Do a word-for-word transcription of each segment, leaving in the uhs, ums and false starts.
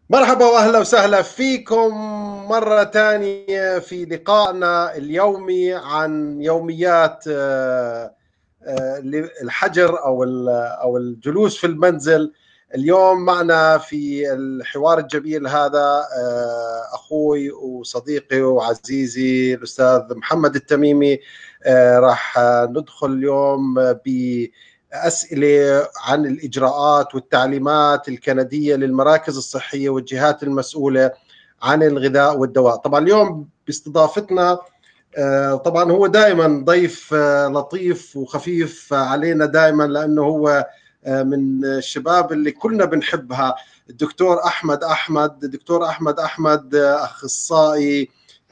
مرحبا واهلا وسهلا فيكم مرة ثانية في لقائنا اليومي عن يوميات آه، آه، الحجر او او الجلوس في المنزل. اليوم معنا في الحوار الجميل هذا آه، اخوي وصديقي وعزيزي الاستاذ محمد التميمي. آه، راح ندخل اليوم ب أسئلة عن الإجراءات والتعليمات الكندية للمراكز الصحية والجهات المسؤولة عن الغذاء والدواء. طبعا اليوم باستضافتنا طبعا هو دائما ضيف لطيف وخفيف علينا دائما، لأنه هو من الشباب اللي كلنا بنحبها. الدكتور أحمد أحمد الدكتور أحمد أحمد أخصائي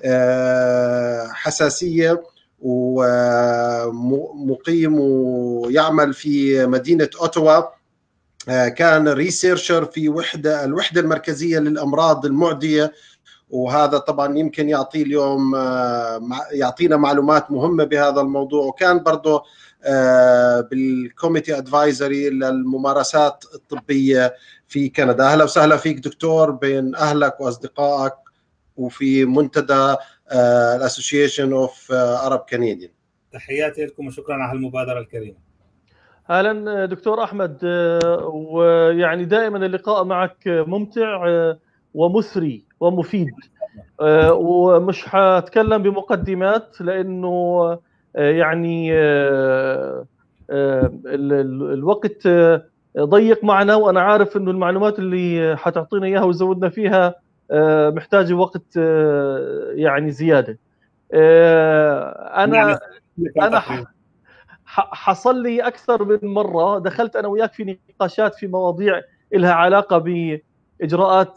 حساسية ومقيم ويعمل في مدينة أوتوا. كان ريسيرشر في وحدة الوحدة المركزية للأمراض المعدية، وهذا طبعا يمكن يعطي اليوم يعطينا معلومات مهمة بهذا الموضوع. وكان برضه بالكوميتي ادفايزري للممارسات الطبية في كندا. أهلا وسهلا فيك دكتور بين أهلك وأصدقائك وفي منتدى الاسوسيشن اوف عرب كنديين. تحياتي لكم وشكرا على المبادرة الكريمة. اهلا دكتور احمد، ويعني دائما اللقاء معك ممتع ومثري ومفيد، ومش هتكلم بمقدمات لانه يعني الوقت ضيق معنا، وانا عارف انه المعلومات اللي هتعطينا اياها وزودنا فيها محتاجه وقت يعني زياده. انا انا حصل لي اكثر من مره دخلت انا وياك في نقاشات في مواضيع لها علاقه باجراءات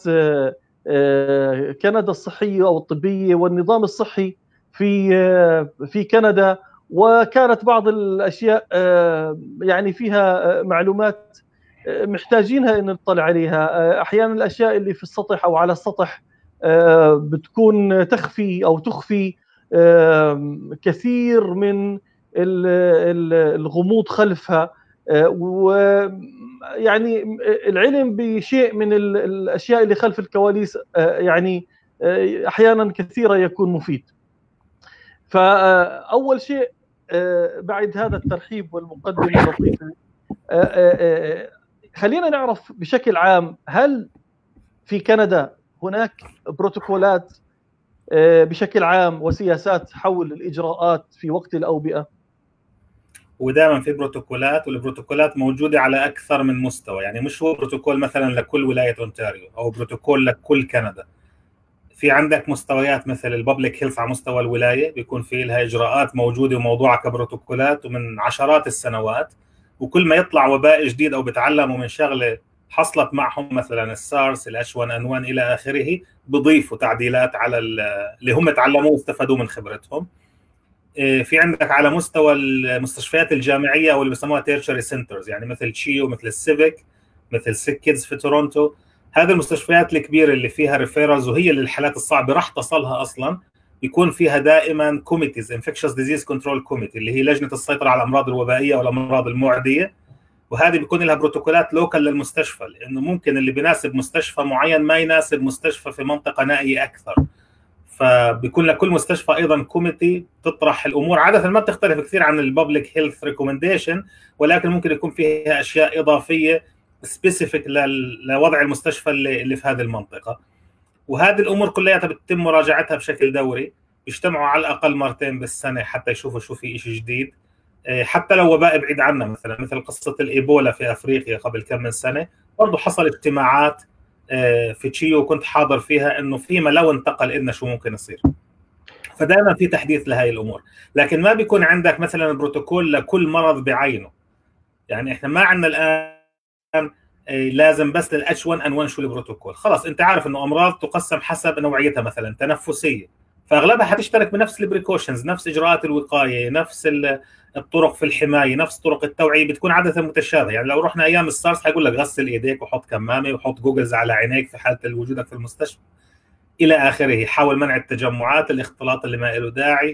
كندا الصحيه او الطبيه والنظام الصحي في في كندا، وكانت بعض الاشياء يعني فيها معلومات محتاجينها ان نطلع عليها. احيانا الاشياء اللي في السطح او على السطح بتكون تخفي او تخفي كثير من الغموض خلفها، ويعني العلم بشيء من الاشياء اللي خلف الكواليس يعني احيانا كثيره يكون مفيد. فاول شيء بعد هذا الترحيب والمقدمه اللطيفه، خلينا نعرف بشكل عام، هل في كندا هناك بروتوكولات بشكل عام وسياسات حول الإجراءات في وقت الأوبئة؟ ودائما في بروتوكولات، والبروتوكولات موجودة على أكثر من مستوى. يعني مش هو بروتوكول مثلا لكل ولاية أونتاريو أو بروتوكول لكل كندا. في عندك مستويات مثل الببليك هيلث على مستوى الولاية، بيكون في لها إجراءات موجودة وموضوعة كبروتوكولات ومن عشرات السنوات، وكل ما يطلع وباء جديد أو بتعلموا من شغلة حصلت معهم مثلا السارس الاتش واحد ان واحد الى اخره، بضيفوا تعديلات على اللي هم تعلموه واستفادوا من خبرتهم. في عندك على مستوى المستشفيات الجامعيه او اللي بسموها تيرشري سنترز، يعني مثل تشيو، مثل السيفيك، مثل سيك كيدز في تورونتو. هذه المستشفيات الكبيره اللي فيها ريفيرالز وهي للحالات الصعبه راح تصلها اصلا، يكون فيها دائما كوميتيز، انفكشس ديزيز كنترول كوميتي، اللي هي لجنه السيطره على الامراض الوبائيه والامراض المعديه. وهذه بيكون لها بروتوكولات لوكال للمستشفى، لانه ممكن اللي بيناسب مستشفى معين ما يناسب مستشفى في منطقه نائيه اكثر. فبيكون لكل مستشفى ايضا كوميتي تطرح الامور، عاده ما بتختلف كثير عن الببليك هيلث ريكومنديشن، ولكن ممكن يكون فيها اشياء اضافيه سبيسيفيك لوضع المستشفى اللي, اللي في هذه المنطقه. وهذه الامور كلها بتتم مراجعتها بشكل دوري، بيجتمعوا على الاقل مرتين بالسنه حتى يشوفوا شو في شيء جديد، حتى لو وباء بعيد عنا، مثلا مثل قصه الايبولا في افريقيا قبل كم من سنه، برضه حصل اجتماعات في تشيو وكنت حاضر فيها، انه فيما لو انتقل لنا شو ممكن يصير. فدائما في تحديث لهي الامور، لكن ما بيكون عندك مثلا بروتوكول لكل مرض بعينه. يعني احنا ما عندنا الان لازم بس للاتش واحد ان واحد شو البروتوكول، خلاص انت عارف انه امراض تقسم حسب نوعيتها، مثلا تنفسيه فاغلبها حتشترك بنفس البريكوشنز، نفس اجراءات الوقايه، نفس الطرق في الحمايه، نفس طرق التوعيه، بتكون عاده متشابهه. يعني لو رحنا ايام السارس حيقول لك غسل ايديك وحط كمامه وحط جوجلز على عينيك في حاله وجودك في المستشفى الى اخره، حاول منع التجمعات، الاختلاط اللي ما له داعي،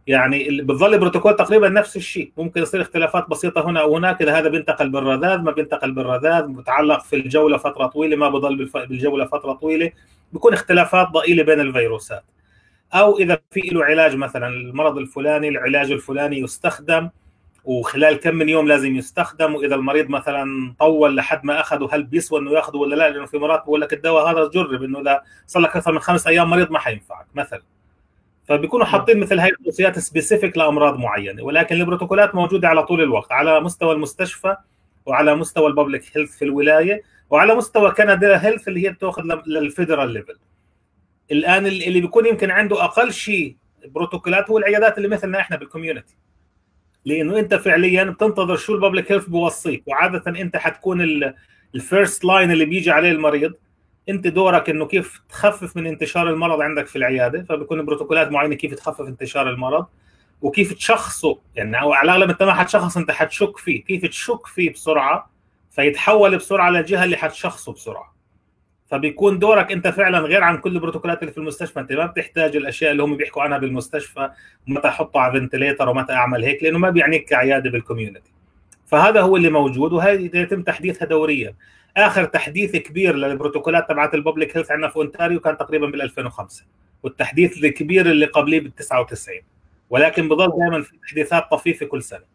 يعني بتظل البروتوكول تقريبا نفس الشيء، ممكن يصير اختلافات بسيطه هنا او هناك، اذا هذا بينتقل بالرذاذ ما بينتقل بالرذاذ، متعلق في الجو لفتره طويله ما بضل بالجو لفتره طويله، بيكون اختلافات ضئيله بين الفيروسات. او اذا في له علاج، مثلا المرض الفلاني العلاج الفلاني يستخدم وخلال كم من يوم لازم يستخدم، واذا المريض مثلا طول لحد ما اخذه هل بيسوى انه ياخذه ولا لا، لانه في مرات بقول لك الدواء هذا جرب انه اذا صار لك اكثر من خمس ايام مريض ما حينفعك مثلا. فبيكونوا حاطين مثل هاي التوصيات سبيسيفيك لامراض معينه، ولكن البروتوكولات موجوده على طول الوقت على مستوى المستشفى وعلى مستوى الببليك هيلث في الولايه وعلى مستوى كندا هيلث اللي هي بتاخذ للفيدرال ليفل. الان اللي بيكون يمكن عنده اقل شيء بروتوكولات هو العيادات اللي مثلنا احنا بالكوميونتي، لانه انت فعليا بتنتظر شو الببليك هيلث بوصيك، وعاده انت حتكون الفيرست لاين اللي بيجي عليه المريض، انت دورك انه كيف تخفف من انتشار المرض عندك في العياده، فبيكون بروتوكولات معينه كيف تخفف انتشار المرض وكيف تشخصه، يعني على الاغلب انت ما حتشخص، انت حتشك فيه، كيف تشك فيه بسرعه فيتحول بسرعه للجهه اللي حتشخصه بسرعه. فبيكون دورك انت فعلا غير عن كل البروتوكولات اللي في المستشفى، انت ما بتحتاج الاشياء اللي هم بيحكوا عنها بالمستشفى، متى احطه على فنتليتر ومتى اعمل هيك، لانه ما بيعنيك كعياده بالكوميونتي. فهذا هو اللي موجود، وهذه يتم تحديثها دوريا. اخر تحديث كبير للبروتوكولات تبعت الببليك هيلث عندنا في اونتاريو كان تقريبا بال ألفين وخمسة، والتحديث الكبير اللي قبليه بال تسعة وتسعين، ولكن بضل دائما في تحديثات طفيفه كل سنه.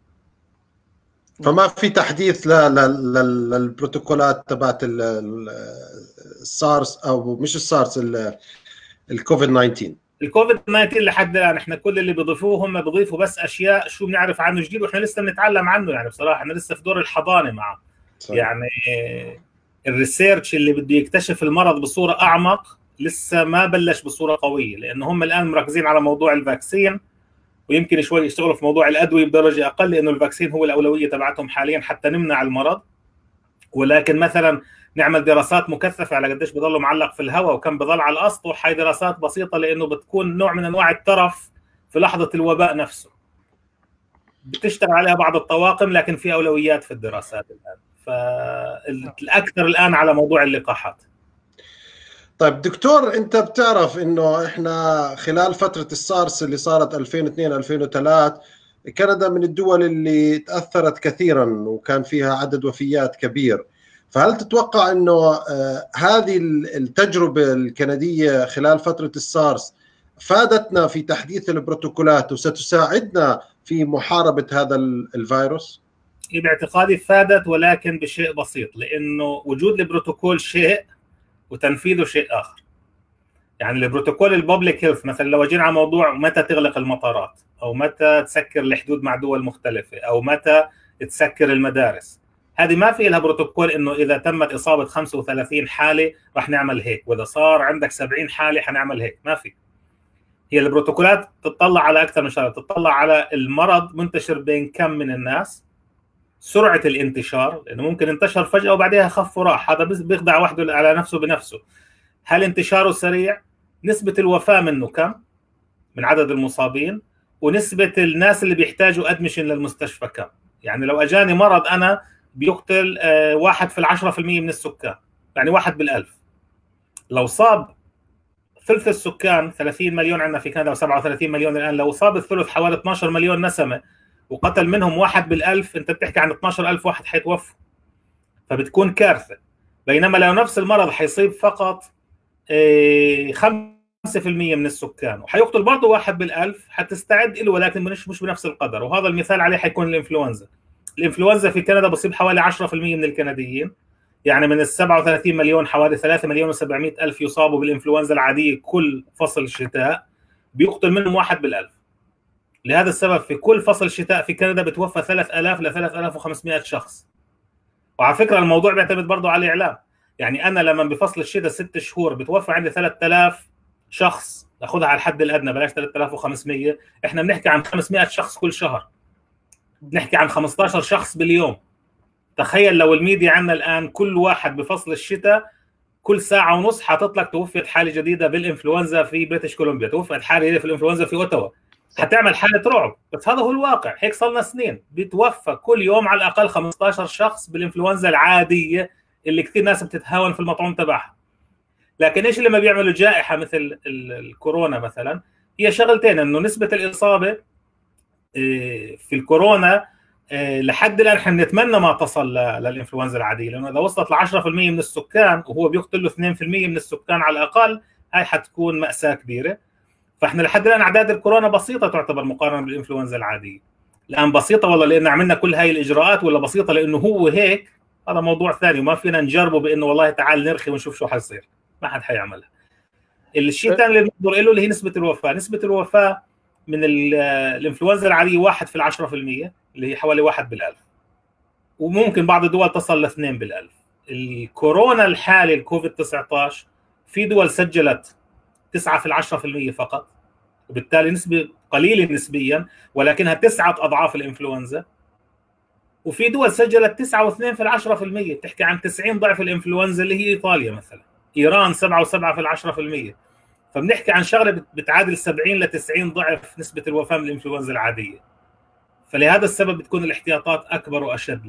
فما في تحديث للبروتوكولات تبعت السارس او مش السارس الكوفيد تسعة عشر. الكوفيد تسعة عشر لحد الان احنا كل اللي بيضيفوه هم بيضيفوا بس اشياء شو بنعرف عنه جديد، واحنا لسه بنتعلم عنه، يعني بصراحه احنا لسه في دور الحضانه معه. صحيح. يعني الريسيرش اللي بده يكتشف المرض بصوره اعمق لسه ما بلش بصوره قويه، لانه هم الان مركزين على موضوع الفاكسين، ويمكن شوي يشتغلوا في موضوع الادويه بدرجه اقل، لانه الفاكسين هو الاولويه تبعتهم حاليا حتى نمنع المرض. ولكن مثلا نعمل دراسات مكثفه على قديش بضله معلق في الهواء وكم بضل على الاسطح، هاي دراسات بسيطه لانه بتكون نوع من انواع الترف في لحظه الوباء نفسه، بتشتغل عليها بعض الطواقم، لكن في اولويات في الدراسات الان. فالاكثر الان على موضوع اللقاحات. طيب دكتور، انت بتعرف انه احنا خلال فتره السارس اللي صارت ألفين واثنين ألفين وثلاثة كندا من الدول اللي تاثرت كثيرا وكان فيها عدد وفيات كبير، فهل تتوقع انه هذه التجربه الكنديه خلال فتره السارس فادتنا في تحديث البروتوكولات وستساعدنا في محاربه هذا الفيروس؟ باعتقادي فادت، ولكن بشيء بسيط، لانه وجود البروتوكول شيء وتنفيذه شيء اخر. يعني البروتوكول الببليك هيلث مثلا لو جينا على موضوع متى تغلق المطارات او متى تسكر الحدود مع دول مختلفه او متى تسكر المدارس، هذه ما في لها بروتوكول انه اذا تمت اصابه خمسة وثلاثين حاله راح نعمل هيك، واذا صار عندك سبعين حاله حنعمل هيك، ما في. هي البروتوكولات تطلع على اكثر من شغله، تطلع على المرض منتشر بين كم من الناس، سرعه الانتشار، لانه ممكن انتشر فجاه وبعدها خف وراح، هذا بيخدع وحده على نفسه بنفسه. هل انتشاره سريع؟ نسبه الوفاه منه كم من عدد المصابين؟ ونسبه الناس اللي بيحتاجوا ادمشن للمستشفى كم؟ يعني لو اجاني مرض انا بيقتل واحد في العشرة في المية من السكان، يعني واحد بالألف. لو صاب ثلث السكان، ثلاثين مليون عندنا في كندا وسبعة وثلاثين مليون الان، لو صاب الثلث حوالي اثني عشر مليون نسمه وقتل منهم واحد بالألف، انت بتحكي عن اثني عشر ألف واحد حيتوفوا، فبتكون كارثه. بينما لو نفس المرض حيصيب فقط خمسة في المية من السكان وحيقتل برضه واحد بالألف، حتستعد له، ولكن مش مش بنفس القدر. وهذا المثال عليه حيكون الانفلونزا. الانفلونزا في كندا بصيب حوالي عشرة في المية من الكنديين، يعني من ال سبعة وثلاثين مليون حوالي ثلاثة مليون وسبعمئة ألف يصابوا بالانفلونزا العاديه كل فصل شتاء، بيقتل منهم واحد بالألف. لهذا السبب في كل فصل شتاء في كندا بتوفى ثلاثة آلاف ل ثلاثة آلاف وخمسمئة شخص. وعلى فكره الموضوع بيعتمد برضه على الاعلام، يعني انا لما بفصل الشتاء ست شهور بتوفى عندي ثلاثة آلاف شخص، ناخذها على الحد الادنى بلاش ثلاثة آلاف وخمسمئة، احنا بنحكي عن خمسمئة شخص كل شهر، بنحكي عن خمسة عشر شخص باليوم. تخيل لو الميديا عندنا الان كل واحد بفصل الشتاء كل ساعه ونص حاطط لك توفيت حاله جديده بالانفلونزا في بريتش كولومبيا، توفيت حاله جديده في الانفلونزا في اوتاوا، حتعمل حاله رعب. بس هذا هو الواقع، هيك صار لنا سنين بيتوفى كل يوم على الاقل خمسة عشر شخص بالانفلونزا العاديه اللي كثير ناس بتتهاون في المطعوم تبعها. لكن ايش اللي ما بيعملوا جائحه مثل الكورونا مثلا؟ هي شغلتين، انه نسبه الاصابه في الكورونا لحد الان احنا بنتمنى ما تصل للانفلونزا العاديه، لانه اذا وصلت ل عشرة بالمئة من السكان وهو بيقتل له اثنين بالمئة من السكان على الاقل، هاي حتكون ماساه كبيره. فاحنا لحد الان اعداد الكورونا بسيطه تعتبر مقارنه بالانفلونزا العاديه. الان بسيطه والله لان عملنا كل هاي الاجراءات، ولا بسيطه لانه هو هيك؟ هذا موضوع ثاني، وما فينا نجربه بانه والله تعال نرخي ونشوف شو حيصير، ما حد حيعملها. الشيء الثاني اللي بننظر له اللي هي نسبه الوفاه. نسبه الوفاه من الانفلونزا العاديه واحد في العشرة في المئة، اللي هي حوالي واحد بالألف، وممكن بعض الدول تصل لاثنين بالألف. الكورونا الحالي الكوفيد تسعة عشر في دول سجلت تسعة في العشرة في المئة فقط، وبالتالي نسبة قليلة نسبيا ولكنها تسعة أضعاف الإنفلونزا. وفي دول سجلت تسعة واثنين في العشرة في المئة، تحكي عن تسعين ضعف الإنفلونزا اللي هي إيطاليا مثلا. إيران سبعة وسبعة في العشرة في المئة. فبنحكي عن شغلة بتعادل سبعين لتسعين ضعف نسبة الوفاة من الإنفلونزا العادية. فلهذا السبب بتكون الاحتياطات أكبر وأشد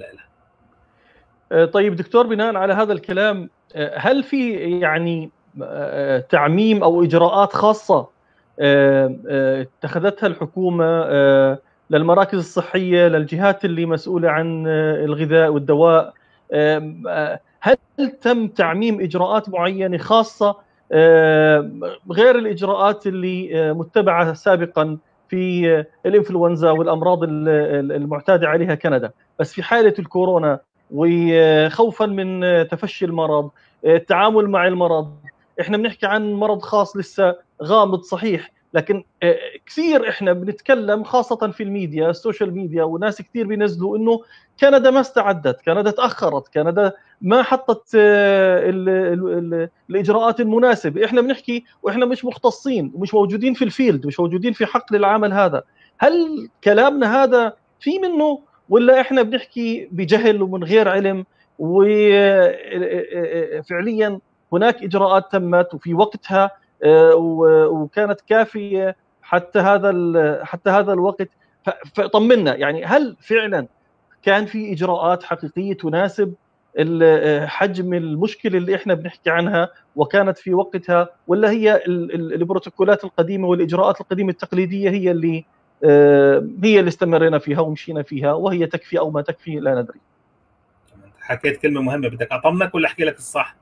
لها. طيب دكتور، بناء على هذا الكلام، هل في يعني تعميم أو إجراءات خاصة اتخذتها الحكومة للمراكز الصحية، للجهات اللي مسؤولة عن الغذاء والدواء؟ هل تم تعميم إجراءات معينة خاصة غير الإجراءات اللي متبعة سابقا في الإنفلونزا والأمراض المعتادة عليها كندا، بس في حالة الكورونا وخوفا من تفشي المرض، التعامل مع المرض؟ احنا بنحكي عن مرض خاص لسه غامض صحيح، لكن كثير احنا بنتكلم خاصة في الميديا، السوشيال ميديا، وناس كثير بينزلوا انه كندا ما استعدت، كندا تأخرت، كندا ما حطت ال ال ال الإجراءات المناسبة. احنا بنحكي واحنا مش مختصين ومش موجودين في الفيلد، مش موجودين في حقل العمل هذا. هل كلامنا هذا في منه، ولا احنا بنحكي بجهل ومن غير علم، وفعليا هناك إجراءات تمت وفي وقتها وكانت كافية حتى هذا حتى هذا الوقت؟ فطمنا، يعني هل فعلا كان في إجراءات حقيقية تناسب حجم المشكلة اللي احنا بنحكي عنها وكانت في وقتها، ولا هي البروتوكولات القديمة والإجراءات القديمة التقليدية هي اللي هي اللي استمرينا فيها ومشينا فيها، وهي تكفي أو ما تكفي لا ندري؟ حكيت كلمة مهمة، بدك أطمنك ولا أحكي لك الصح؟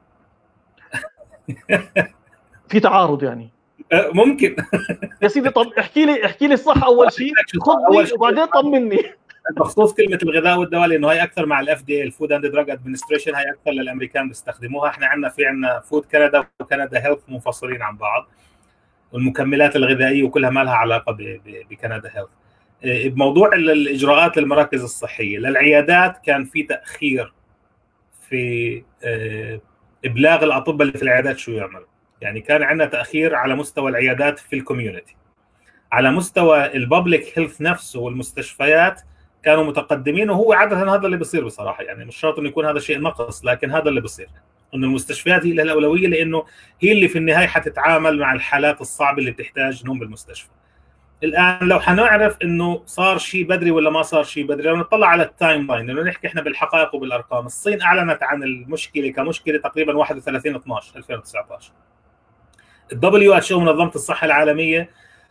في تعارض يعني؟ ممكن. يا سيدي طب احكي لي احكي لي الصح اول شيء، خذني وبعدين طمني. بخصوص كلمه الغذاء والدواء، لانه هي اكثر مع الاف دي، الفود اند دراج ادمنستريشن، هي اكثر للامريكان بيستخدموها. احنا عندنا في عندنا فود كندا وكندا هيلث منفصلين عن بعض، والمكملات الغذائيه وكلها ما لها علاقه بكندا هيلث. بموضوع الاجراءات للمراكز الصحيه للعيادات، كان في تاخير في ابلاغ الاطباء اللي في العيادات شو يعملوا. يعني كان عندنا تاخير على مستوى العيادات في الكوميونتي. على مستوى الببليك هيلث نفسه والمستشفيات كانوا متقدمين، وهو عاده هذا اللي بيصير بصراحه. يعني مش شرط انه يكون هذا شيء نقص، لكن هذا اللي بيصير، انه المستشفيات هي لها الاولويه، لانه هي اللي في النهايه حتتعامل مع الحالات الصعبه اللي بتحتاج نوم بالمستشفى. الان لو حنعرف انه صار شيء بدري ولا ما صار شيء بدري، لو نطلع على التايم لاين، لانه نحكي احنا بالحقائق وبالارقام. الصين اعلنت عن المشكله كمشكله تقريبا واحد وثلاثين اثناشر ألفين وتسعة عشر. الدبليو اتش او منظمه الصحه العالميه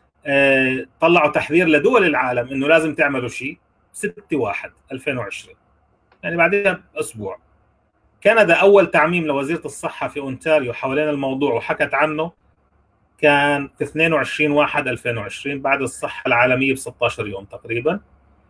طلعوا تحذير لدول العالم انه لازم تعملوا شيء ستة واحد ألفين وعشرين، يعني بعدها اسبوع. كندا اول تعميم لوزيره الصحه في اونتاريو حوالين الموضوع وحكت عنه كان في اثنين وعشرين واحد ألفين وعشرين، بعد الصحه العالميه ب ستة عشر يوم تقريبا.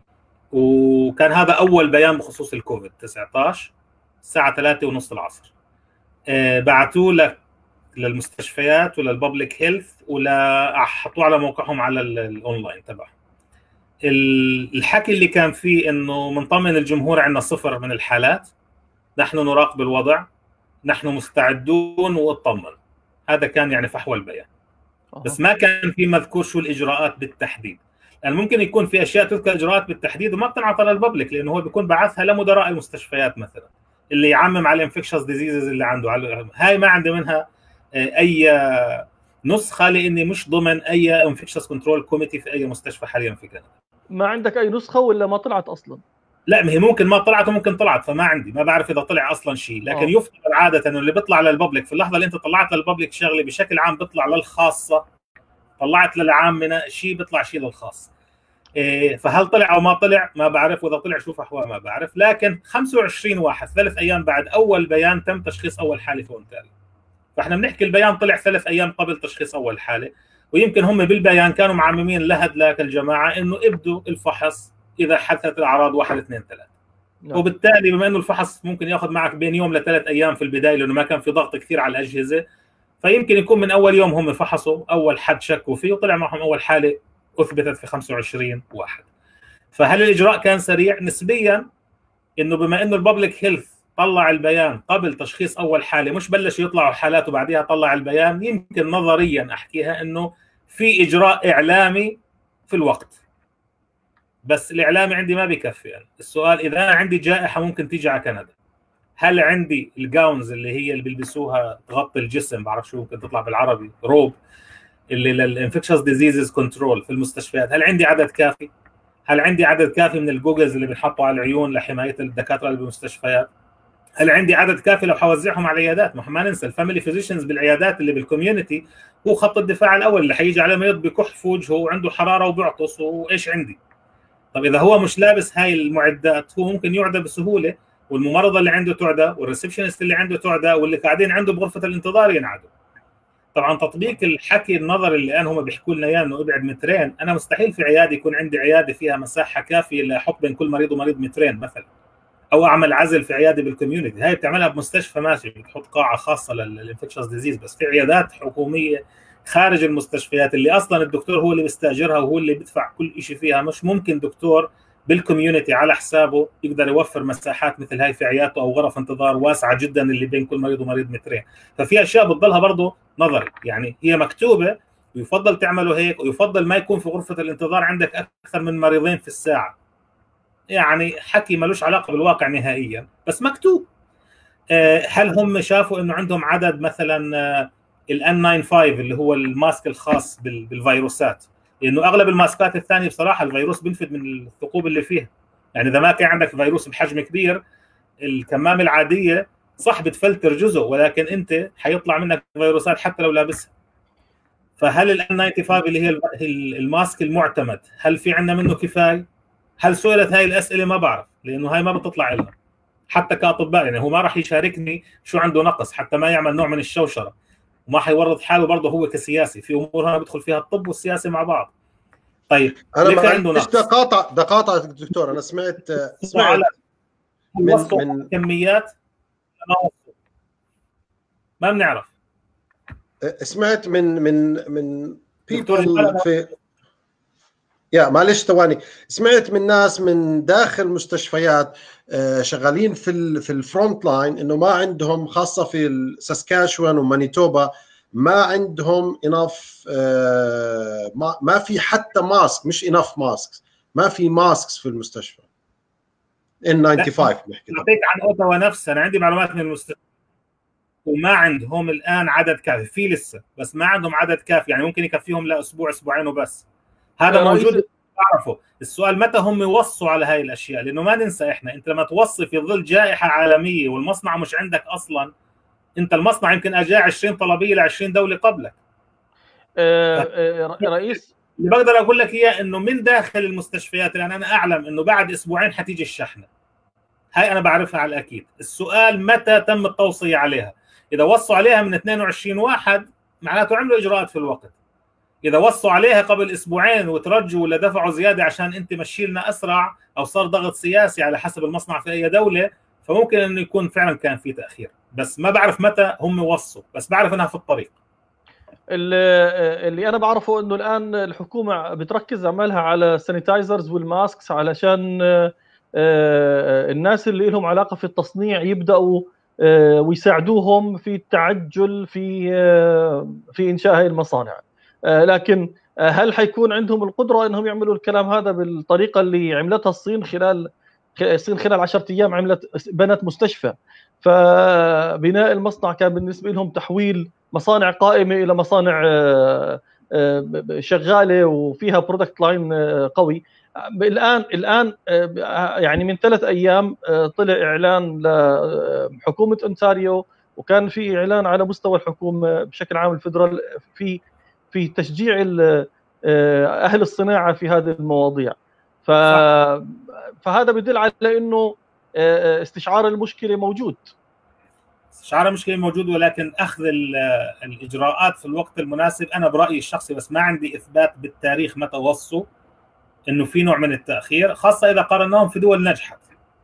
وكان هذا اول بيان بخصوص الكوفيد تسعة عشر الساعه ثلاثة ونص العصر. بعثوه لك للمستشفيات وللببليك هيلث، ولا حطوه على موقعهم على الاونلاين تبعهم. الحكي اللي كان فيه انه منطمن الجمهور، عندنا صفر من الحالات، نحن نراقب الوضع، نحن مستعدون واطمن. هذا كان يعني فحوى البيان، بس ما كان في مذكور شو الاجراءات بالتحديد. يعني ممكن يكون في اشياء تذكر اجراءات بالتحديد وما بتنعطى للببليك، لانه هو بيكون بعثها لمدراء المستشفيات مثلا، اللي يعمم على الانفكشس ديزيزز اللي عنده. هاي ما عندي منها اي نسخه، لاني مش ضمن اي انفكشس كنترول كوميتي في اي مستشفى حاليا في كندا. ما عندك اي نسخه ولا ما طلعت اصلا؟ لا، ما هي ممكن ما طلعت وممكن طلعت، فما عندي، ما بعرف اذا طلع اصلا شيء. لكن أوه. يفترض عاده انه اللي بيطلع للببليك في اللحظه اللي انت طلعت للببليك شغله بشكل عام بيطلع للخاصه، طلعت للعامه شيء بيطلع شيء للخاص. فهل طلع او ما طلع ما بعرف، واذا طلع شو فحوى ما بعرف. لكن خمسة وعشرين واحد ثلاث ايام بعد اول بيان تم تشخيص اول حاله في اونتاريو. فاحنا بنحكي البيان طلع ثلاث ايام قبل تشخيص اول حاله، ويمكن هم بالبيان كانوا معممين لهدلاك الجماعه انه ابدوا الفحص اذا حدثت الاعراض واحد اثنين ثلاثه. نعم. وبالتالي بما انه الفحص ممكن ياخذ معك بين يوم لثلاث ايام في البدايه لانه ما كان في ضغط كثير على الاجهزه، فيمكن يكون من اول يوم هم فحصوا اول حد شكوا فيه وطلع معهم اول حاله اثبتت في خمسة وعشرين واحد. فهل الاجراء كان سريع؟ نسبيا، انه بما انه الببليك هيلث طلع البيان قبل تشخيص اول حاله، مش بلش يطلعوا حالات وبعديها طلع البيان، يمكن نظريا احكيها انه في اجراء اعلامي في الوقت. بس الاعلامي عندي ما بكفي. يعني السؤال اذا انا عندي جائحه ممكن تيجي على كندا، هل عندي الجاونز اللي هي اللي بيلبسوها تغطي الجسم، بعرف شو ممكن تطلع بالعربي، روب، اللي للانفكشس ديزيزز كنترول في المستشفيات، هل عندي عدد كافي؟ هل عندي عدد كافي من الجوجلز اللي بنحطوا على العيون لحمايه الدكاتره اللي بالمستشفيات؟ هل عندي عدد كافي لو حوزعهم على العيادات؟ ما ننسى الفاميلي فيزيشنز بالعيادات اللي بالكوميونتي هو خط الدفاع الاول، اللي حيجي عليه مريض بكح في وجهه وعنده حراره وبيعطس وايش عندي؟ طب اذا هو مش لابس هاي المعدات هو ممكن يعدى بسهوله، والممرضه اللي عنده تعدى، والريسبشنست اللي عنده تعدى، واللي قاعدين عنده بغرفه الانتظار ينعدوا. طبعا تطبيق الحكي النظري اللي الان هم بيحكوا لنا اياه انه ابعد مترين، انا مستحيل في عياده يكون عندي عياده فيها مساحه كافيه لاحط بين كل مريض ومريض مترين مثلا، او اعمل عزل في عياده بالكوميونتي. هاي بتعملها بمستشفى ماشي، بتحط قاعه خاصه للانفكشس ديزيز، بس في عيادات حكوميه خارج المستشفيات اللي اصلا الدكتور هو اللي بيستاجرها وهو اللي بيدفع كل شيء فيها، مش ممكن دكتور بالكوميونتي على حسابه يقدر يوفر مساحات مثل هاي في عيادته او غرف انتظار واسعه جدا اللي بين كل مريض ومريض مترين. ففي اشياء بتضلها برضه نظري، يعني هي مكتوبه ويفضل تعملوا هيك، ويفضل ما يكون في غرفه الانتظار عندك اكثر من مريضين في الساعه. يعني حكي ملوش علاقه بالواقع نهائيا بس مكتوب. هل هم شافوا انه عندهم عدد مثلا الان تسعة وتسعين اللي هو الماسك الخاص بالفيروسات؟ لانه اغلب الماسكات الثانيه بصراحه الفيروس بينفد من الثقوب اللي فيها. يعني اذا ما كان عندك فيروس بحجم كبير، الكمامه العاديه صح بتفلتر جزء، ولكن انت حيطلع منك فيروسات حتى لو لابسها. فهل الان خمسة وتسعين اللي هي الماسك المعتمد هل في عندنا منه كفايه؟ هل سئلت هاي الاسئله؟ ما بعرف، لانه هاي ما بتطلع لنا حتى كاطباء. يعني هو ما راح يشاركني شو عنده نقص حتى ما يعمل نوع من الشوشره، وما حيورط حاله برضه هو كسياسي. في امور هنا بدخل فيها الطب والسياسه مع بعض. طيب انا عنده نقص دقاطع دقاطع دكتور، انا سمعت سمعت من, من كميات ما بنعرف. سمعت من من من بيبل في يا معلش ثواني، سمعت من ناس من داخل مستشفيات شغالين في في الفرونت لاين انه ما عندهم، خاصه في الساسكاشوان ومانيتوبا، ما عندهم انف، ما ما في حتى ماسك، مش انف ماسك، ما في ماسكس في المستشفى. ان خمسة وتسعين بنحكي. اعطيك عن اوتاوا نفسها، انا عندي معلومات من المستشفى وما عندهم الان عدد كافي، في لسه بس ما عندهم عدد كافي، يعني ممكن يكفيهم لاسبوع اسبوعين وبس. هذا موجود تعرفه. السؤال متى هم يوصوا على هاي الاشياء؟ لانه ما ننسى احنا، انت لما توصي في ظل جائحه عالميه والمصنع مش عندك اصلا، انت المصنع يمكن اجى عشرين طلبيه ل عشرين دوله قبلك. أه رئيس اللي بقدر اقول لك اياه انه من داخل المستشفيات الان انا اعلم انه بعد اسبوعين حتيجي الشحنه. هاي انا بعرفها على الاكيد. السؤال متى تم التوصيه عليها؟ اذا وصوا عليها من اثنين وعشرين واحد معناته عملوا اجراءات في الوقت. اذا وصوا عليها قبل اسبوعين وترجوا ولا دفعوا زياده عشان انت مشي لنا اسرع، او صار ضغط سياسي على حسب المصنع في اي دوله، فممكن انه يكون فعلا كان في تاخير. بس ما بعرف متى هم وصوا، بس بعرف انها في الطريق. اللي انا بعرفه انه الان الحكومه بتركز عملها على السانيتايزرز والماسكس علشان الناس اللي لهم علاقه في التصنيع يبداوا ويساعدوهم في التعجل في في انشاء هذه المصانع. لكن هل حيكون عندهم القدره انهم يعملوا الكلام هذا بالطريقه اللي عملتها الصين؟ خلال الصين خلال عشرة ايام عملت بنت مستشفى، فبناء المصنع كان بالنسبه لهم تحويل مصانع قائمه الى مصانع شغاله وفيها برودكت لاين قوي. الان الان يعني من ثلاث ايام طلع اعلان لحكومه اونتاريو، وكان في اعلان على مستوى الحكومه بشكل عام الفدرال في في تشجيع اهل الصناعه في هذه المواضيع. ف... فهذا بيدل على انه استشعار المشكله موجود. استشعار المشكله موجود، ولكن اخذ الاجراءات في الوقت المناسب. انا برايي الشخصي، بس ما عندي اثبات بالتاريخ متى وصوا انه في نوع من التاخير، خاصه اذا قارناهم في دول نجحت.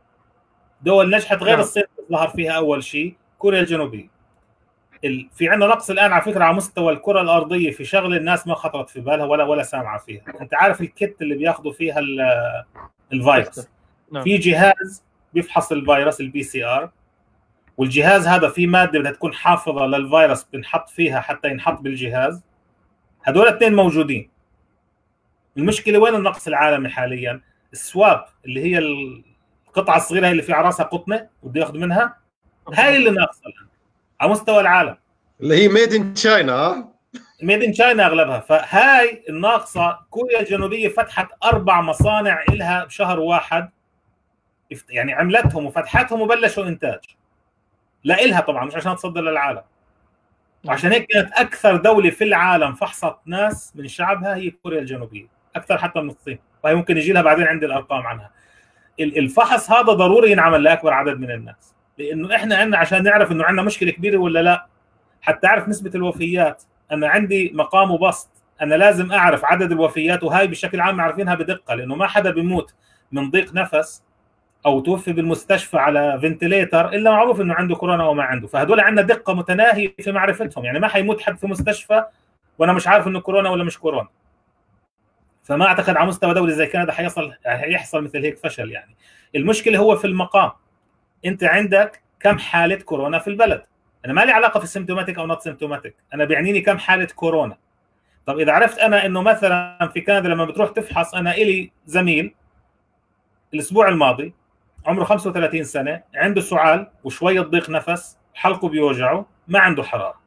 دول نجحت غير الصين ظهر فيها اول شيء كوريا الجنوبيه. في عندنا نقص الان على فكره على مستوى الكره الارضيه في شغله الناس ما خطرت في بالها ولا ولا سامعه فيها. انت عارف الكت اللي بياخذوا فيها الفيروس، في جهاز بيفحص الفيروس البي سي ار، والجهاز هذا فيه ماده بدها تكون حافظه للفيروس بنحط فيها حتى ينحط بالجهاز. هذول الاثنين موجودين. المشكله وين النقص العالمي حاليا؟ السواب اللي هي القطعه الصغيره اللي في على راسها قطنه وبده ياخذ منها، هاي اللي ناقصه الان على مستوى العالم، اللي هي ميد ان تشاينا. ميد ان تشاينا اغلبها. فهاي الناقصه. كوريا الجنوبيه فتحت اربع مصانع لها بشهر واحد، يعني عملتهم وفتحتهم وبلشوا انتاج لإلها طبعا، مش عشان تصدر للعالم. وعشان هيك كانت اكثر دوله في العالم فحصت ناس من شعبها هي كوريا الجنوبيه، اكثر حتى من الصين، وهي ممكن يجي لها بعدين عندي الارقام عنها. الفحص هذا ضروري ينعمل لاكبر عدد من الناس، لانه احنا عندنا عشان نعرف انه عندنا مشكله كبيره ولا لا، حتى اعرف نسبه الوفيات. انا عندي مقام وبسط، انا لازم اعرف عدد الوفيات، وهاي بشكل عام عارفينها بدقه، لانه ما حدا بيموت من ضيق نفس او توفي بالمستشفى على فنتليتر الا معروف انه عنده كورونا او ما عنده. فهدول عندنا دقه متناهيه في معرفتهم، يعني ما حيموت حد في مستشفى وانا مش عارف انه كورونا ولا مش كورونا. فما اعتقد على مستوى دولي زي كندا حيصل حيحصل مثل هيك فشل. يعني المشكله هو في المقام. انت عندك كم حاله كورونا في البلد؟ انا ما لي علاقه في السيمتوماتيك او نوت سيمتوماتيك، انا بيعنيني كم حاله كورونا. طب اذا عرفت انا انه مثلا في كندا لما بتروح تفحص، انا الي زميل الاسبوع الماضي عمره خمسة وثلاثين سنه، عنده سعال وشويه ضيق نفس، حلقه بيوجعه، ما عنده حراره.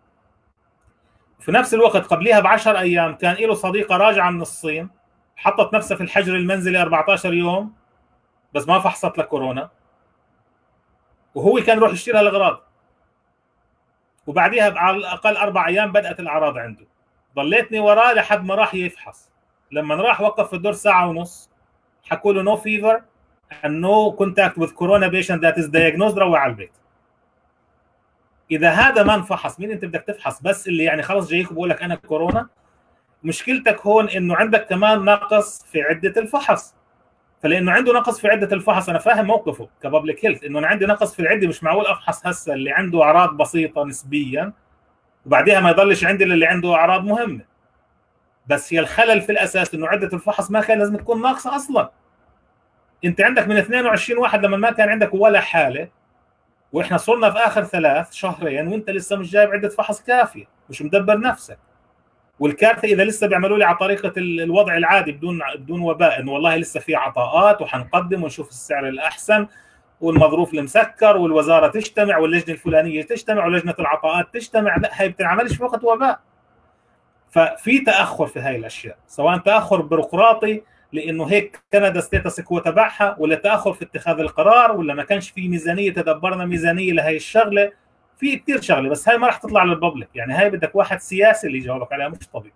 في نفس الوقت قبلها بعشر ايام كان له صديقه راجعه من الصين، حطت نفسها في الحجر المنزلي أربعة عشر يوم بس ما فحصت لكورونا، وهو كان يروح يشتري الاغراض، وبعديها على الاقل اربع ايام بدات الاعراض عنده. ضليتني وراه لحد ما راح يفحص. لما راح وقف في الدور ساعه ونص، حكوا له نو فيفر and no contact with corona patient that is diagnosed، روح على البيت. اذا هذا ما انفحص، مين انت بدك تفحص؟ بس اللي يعني خلص جايك بقول لك انا كورونا. مشكلتك هون انه عندك كمان نقص في عده الفحص. فلانه عنده نقص في عده الفحص، انا فاهم موقفه كبابليك هيلث، انه انا عندي نقص في العده، مش معقول افحص هسه اللي عنده اعراض بسيطه نسبيا وبعديها ما يضلش عندي اللي عنده اعراض مهمه. بس هي الخلل في الاساس انه عده الفحص ما كان لازم تكون ناقصه اصلا. انت عندك من اثنين وعشرين واحد لما ما كان عندك ولا حاله، واحنا صرنا في اخر ثلاث شهرين وانت لسه مش جايب عده فحص كافيه، مش مدبر نفسك. والكارثه اذا لسه بيعملوا لي على طريقه الوضع العادي بدون بدون وباء، انه والله لسه في عطاءات وحنقدم ونشوف السعر الاحسن والمظروف المسكر والوزاره تجتمع واللجنه الفلانيه تجتمع ولجنه العطاءات تجتمع. لا، هي بتنعملش في وقت وباء. ففي تاخر في هاي الاشياء، سواء تاخر بيروقراطي لانه هيك كندا ستيتس كو تبعها، ولا تاخر في اتخاذ القرار، ولا ما كانش في ميزانيه تدبرنا ميزانيه لهي الشغله. في كثير شغله، بس هاي ما راح تطلع للببليك، يعني هاي بدك واحد سياسي اللي يجاوبك عليها، مش طبيب.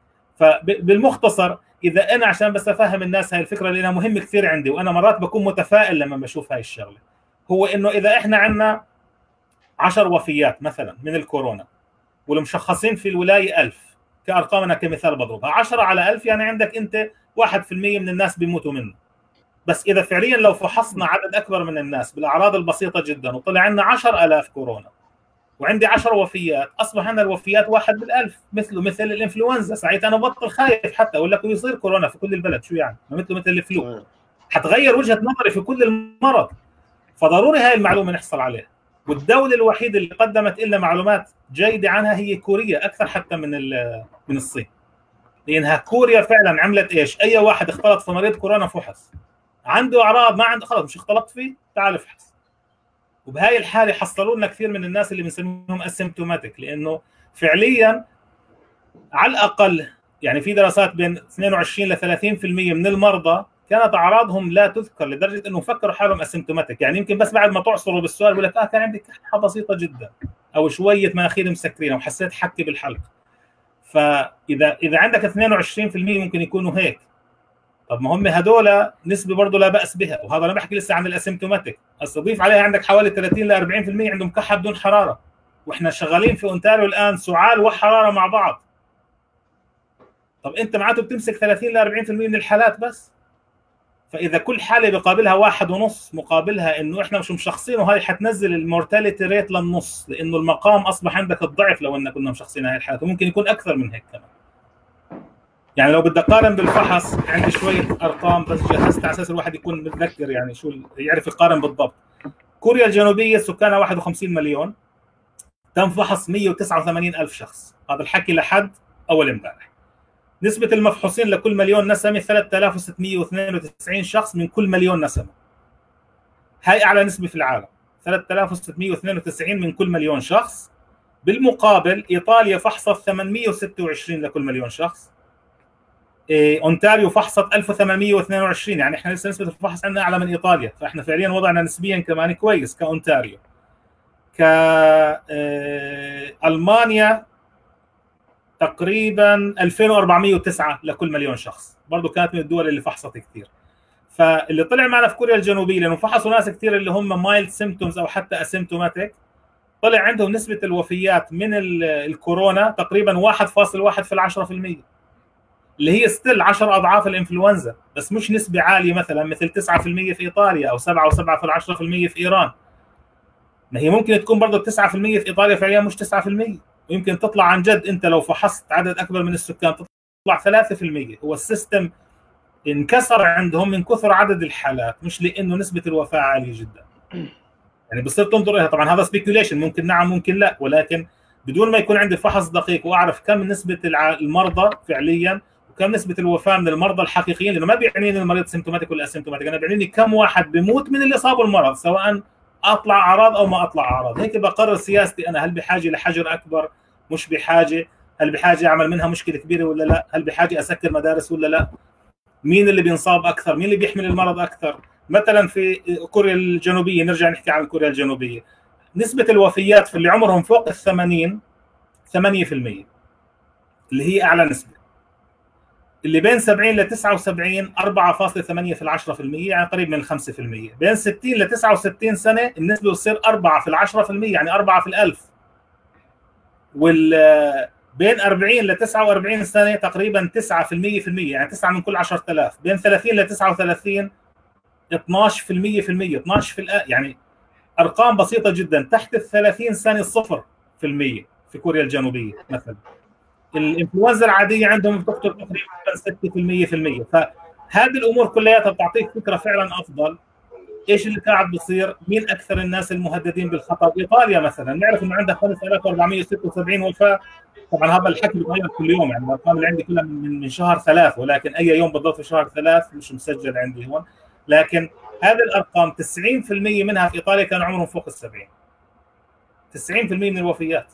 فبالمختصر اذا انا عشان بس افهم الناس هاي الفكره لانها مهمه كثير عندي، وانا مرات بكون متفائل لما بشوف هاي الشغله، هو انه اذا احنا عندنا عشر وفيات مثلا من الكورونا والمشخصين في الولايه ألف كارقام، انا كمثال بضربها، عشرة على ألف يعني عندك انت واحد بالمئة من الناس بيموتوا منه. بس اذا فعليا لو فحصنا عدد اكبر من الناس بالاعراض البسيطه جدا وطلع عندنا عشرة آلاف كورونا وعندي عشر وفيات، اصبح عندنا الوفيات واحد بالألف، مثله مثل الانفلونزا. ساعتها انا بطل خايف حتى اقول لك يصير كورونا في كل البلد، شو يعني؟ مثله مثل الفلو. حتغير وجهه نظري في كل المرض. فضروري هاي المعلومه نحصل عليها. والدوله الوحيده اللي قدمت لنا معلومات جيده عنها هي كوريا، اكثر حتى من من الصين. لانها كوريا فعلا عملت ايش؟ اي واحد اختلط في مريض كورونا فحص، عنده اعراض ما عنده، خلص مش اختلطت فيه، تعال افحص. وبهاي الحاله حصلوا لنا كثير من الناس اللي بنسميهم اسيمتوماتيك، لانه فعليا على الاقل يعني في دراسات بين اثنين وعشرين ل ثلاثين بالمئة من المرضى كانت اعراضهم لا تذكر، لدرجه انه فكروا حالهم اسيمتوماتيك. يعني يمكن بس بعد ما تعصروا بالسؤال يقول لك اه كان عندي كحه بسيطه جدا او شويه مناخير مسكرين او حسيت حكي بالحلق. فاذا اذا عندك اثنين وعشرين بالمئة ممكن يكونوا هيك. طب ما هم هذول نسبه برضه لا باس بها، وهذا انا بحكي لسه عن الاسيمتوماتيك. هسه ضيف عليها عندك حوالي ثلاثين ل أربعين بالمئة عندهم كحه بدون حراره، واحنا شغالين في اونتاريو الان سعال وحراره مع بعض. طب انت معناته بتمسك ثلاثين ل أربعين بالمئة من الحالات بس. فاذا كل حاله بقابلها واحد ونص مقابلها انه احنا مش مشخصينه، هاي حتنزل المورتاليتي ريت للنص، لانه المقام اصبح عندك الضعف لو ان كنا مشخصين هاي الحالات، وممكن يكون اكثر من هيك كمان. يعني لو بدك تقارن بالفحص، عندي شويه ارقام بس جهزت على اساس الواحد يكون متذكر يعني شو يعرف يقارن بالضبط. كوريا الجنوبيه سكانها واحد وخمسين مليون، تم فحص مئة وتسعة وثمانين ألف شخص، هذا الحكي لحد اول امبارح. نسبة المفحوصين لكل مليون نسمة ثلاثة آلاف وستمئة واثنين وتسعين شخص من كل مليون نسمة. هاي أعلى نسبة في العالم، ثلاثة آلاف وستمئة واثنين وتسعين من كل مليون شخص. بالمقابل إيطاليا فحصت ثمانمئة وستة وعشرين لكل مليون شخص. إيه، أونتاريو فحصت ألف وثمانمئة واثنين وعشرين، يعني إحنا لسه نسبة الفحص عندنا أعلى من إيطاليا، فإحنا فعليا وضعنا نسبيا كمان كويس كأونتاريو. كألمانيا تقريبا ألفين وأربعمئة وتسعة لكل مليون شخص، برضه كانت من الدول اللي فحصت كثير. فاللي طلع معنا في كوريا الجنوبيه، لانه فحصوا ناس كثير اللي هم مايلد سيمبتومز او حتى اسيمتوماتيك، طلع عندهم نسبه الوفيات من الكورونا تقريبا واحد فاصلة واحد في العشرة بالمئة، اللي هي ستيل عشر اضعاف الانفلونزا، بس مش نسبه عاليه مثلا مثل تسعة بالمئة في ايطاليا او سبعة وسبعة في العشرة بالمئة في ايران. ما هي ممكن تكون برضه تسعة بالمئة في ايطاليا فعليا مش تسعة بالمئة، ويمكن تطلع عن جد انت لو فحصت عدد اكبر من السكان تطلع ثلاثة بالمئة. هو السيستم انكسر عندهم من كثر عدد الحالات، مش لانه نسبه الوفاه عاليه جدا. يعني بصير تنظر لها، طبعا هذا سبيكيوليشن، ممكن نعم ممكن لا، ولكن بدون ما يكون عندي فحص دقيق واعرف كم نسبه المرضى فعليا وكم نسبه الوفاه من المرضى الحقيقيين، لانه ما بيعنيني المريض سيمتوماتيك ولا اسيمتوماتيك، انا بيعنيني كم واحد بيموت من اللي صابوا المرض، سواء اطلع اعراض او ما اطلع اعراض. هيك بقرر سياستي انا، هل بحاجه لحجر اكبر؟ مش بحاجه؟ هل بحاجه اعمل منها مشكله كبيره ولا لا؟ هل بحاجه اسكر مدارس ولا لا؟ مين اللي بينصاب اكثر؟ مين اللي بيحمل المرض اكثر؟ مثلا في كوريا الجنوبيه، نرجع نحكي عن كوريا الجنوبيه، نسبه الوفيات في اللي عمرهم فوق ال ثمانين ثمانية بالمئة، اللي هي اعلى نسبه. اللي بين سبعين ل تسعة وسبعين أربعة فاصلة ثمانية في العشرة بالمئة، يعني قريب من خمسة بالمئة. بين ستين ل تسعة وستين سنه النسبه بتصير أربعة في العشرة بالمئة، يعني أربعة في الألف. وال بين أربعين ل تسعة وأربعين سنه تقريبا تسعة بالمئة في المية، يعني تسعة من كل عشرة آلاف. بين ثلاثين ل تسعة وثلاثين اثناشر بالمئة في المية، اثناشر في الأ... يعني ارقام بسيطه جدا. تحت ال ثلاثين سنه صفر بالمئة في كوريا الجنوبيه مثلا. الانفلونزا العاديه عندهم بتقتل تقريبا ستة بالمئة في المية. فهذه الامور كلها بتعطيك فكره فعلا افضل ايش اللي قاعد بيصير، مين اكثر الناس المهددين بالخطر. ايطاليا مثلا نعرف انه عندها خمسة آلاف وأربعمئة وستة وسبعين وفاه، طبعا هذا الحكي بيتغير كل يوم، يعني الارقام اللي عندي كلها من من شهر ثلاث، ولكن اي يوم بالضبط في شهر ثلاث مش مسجل عندي هون. لكن هذه الارقام تسعين بالمئة منها في ايطاليا كانوا عمرهم فوق السبعين. تسعين بالمئة من الوفيات.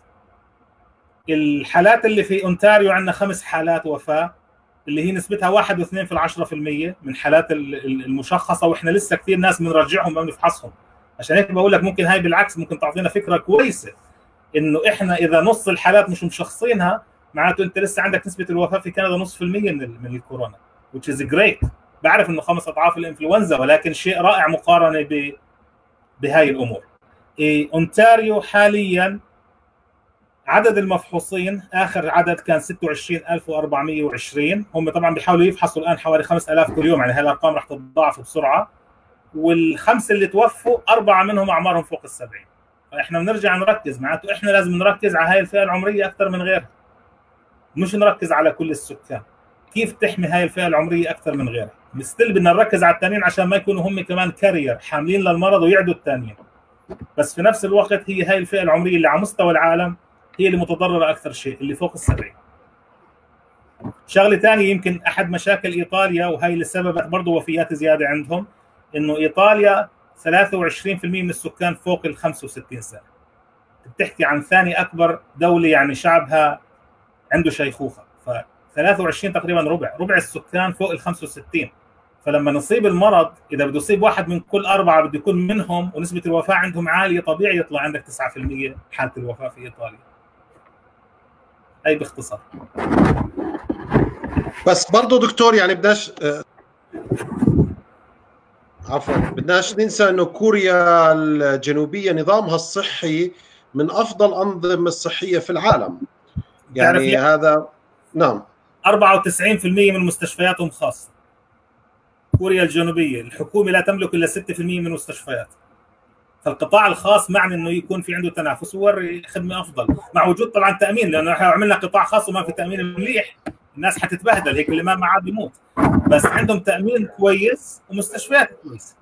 الحالات اللي في اونتاريو عندنا خمس حالات وفاه، اللي هي نسبتها واحد واثنين في العشرة بالمئة من حالات المشخصه، واحنا لسه كثير ناس بنرجعهم ما بنفحصهم. عشان هيك بقول لك ممكن هاي بالعكس ممكن تعطينا فكره كويسه انه احنا اذا نص الحالات مش مشخصينها، معناته انت لسه عندك نسبه الوفاه في كندا نص في المية من من الكورونا، which is great. بعرف انه خمس اضعاف الانفلونزا، ولكن شيء رائع مقارنه ب بهاي الامور. إيه، اونتاريو حاليا عدد المفحوصين اخر عدد كان ستة وعشرين ألف وأربعمئة وعشرين. هم طبعا بيحاولوا يفحصوا الان حوالي خمسة آلاف كل يوم، يعني هاي الارقام رح تتضاعف بسرعه. والخمسه اللي توفوا اربعه منهم اعمارهم فوق السبعين. فاحنا بنرجع نركز، معناته احنا لازم نركز على هاي الفئه العمريه اكثر من غيرها، مش نركز على كل السكان. كيف تحمي هاي الفئه العمريه اكثر من غيرها؟ مستل بدنا نركز على الثانيين عشان ما يكونوا هم كمان كارير حاملين للمرض ويعدوا الثانيين، بس في نفس الوقت هي هاي الفئه العمريه اللي على مستوى العالم هي اللي متضرره اكثر شيء، اللي فوق السبعين. شغله ثانيه يمكن احد مشاكل ايطاليا، وهي اللي سببت برضه وفيات زياده عندهم، انه ايطاليا ثلاثة وعشرين بالمئة من السكان فوق ال خمسة وستين سنه. بتحكي عن ثاني اكبر دوله يعني شعبها عنده شيخوخه، ف ثلاثة وعشرين تقريبا ربع ربع السكان فوق ال خمسة وستين. فلما نصيب المرض، اذا بده يصيب واحد من كل اربعه بده يكون منهم ونسبه الوفاه عندهم عاليه، طبيعي يطلع عندك تسعة بالمئة حاله الوفاه في ايطاليا. هي باختصار. بس برضه دكتور يعني بدناش عفوا بدناش ننسى انه كوريا الجنوبيه نظامها الصحي من افضل الانظمه الصحيه في العالم. يعني هذا نعم أربعة وتسعين بالمئة من مستشفياتهم خاصه. كوريا الجنوبيه الحكومه لا تملك الا ستة بالمئة من المستشفيات. فالقطاع الخاص معنى انه يكون في عنده تنافس ويوري خدمه افضل، مع وجود طبعا تامين، لانه احنا عملنا قطاع خاص وما في تامين مليح الناس حتتبهدل، هيك اللي ما معاه بيموت. بس عندهم تامين كويس ومستشفيات كويسه.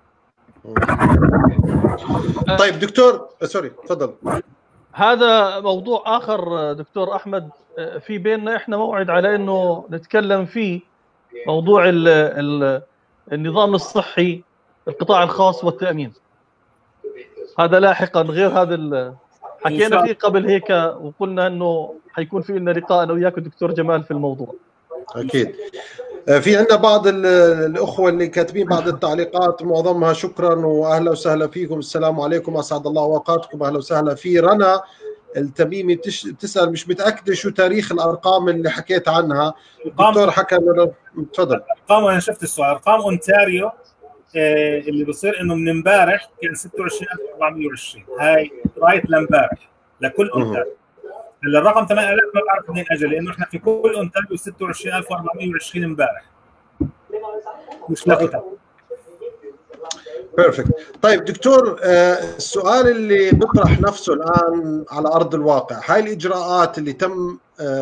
طيب دكتور سوري تفضل. هذا موضوع اخر دكتور احمد، في بيننا احنا موعد على انه نتكلم فيه، موضوع ال ال النظام الصحي القطاع الخاص والتامين. هذا لاحقا، غير هذا حكينا فيه قبل هيك وقلنا انه حيكون في لنا لقاء انا وياك دكتور جمال في الموضوع. اكيد. في عندنا بعض الاخوه اللي كاتبين بعض التعليقات، معظمها شكرا واهلا وسهلا فيكم، السلام عليكم اسعد الله اوقاتكم، اهلا وسهلا. في رنا التميمي بتسال مش متاكده شو تاريخ الارقام اللي حكيت عنها الدكتور حكى انه تفضل. ارقام انا شفت السؤال، ارقام اونتاريو اللي بصير انه من امبارح كان ستة وعشرين ألف وأربعمئة وعشرين، هاي رايت لامبارح لكل اونتاريو. هلا الرقم ثمانية آلاف ما بعرف منين اجى، لانه احنا في كل اونتاريو ستة وعشرين ألف وأربعمئة وعشرين امبارح، مش لاقوها. بيرفكت. طيب دكتور، السؤال اللي بيطرح نفسه الان على ارض الواقع، هاي الاجراءات اللي تم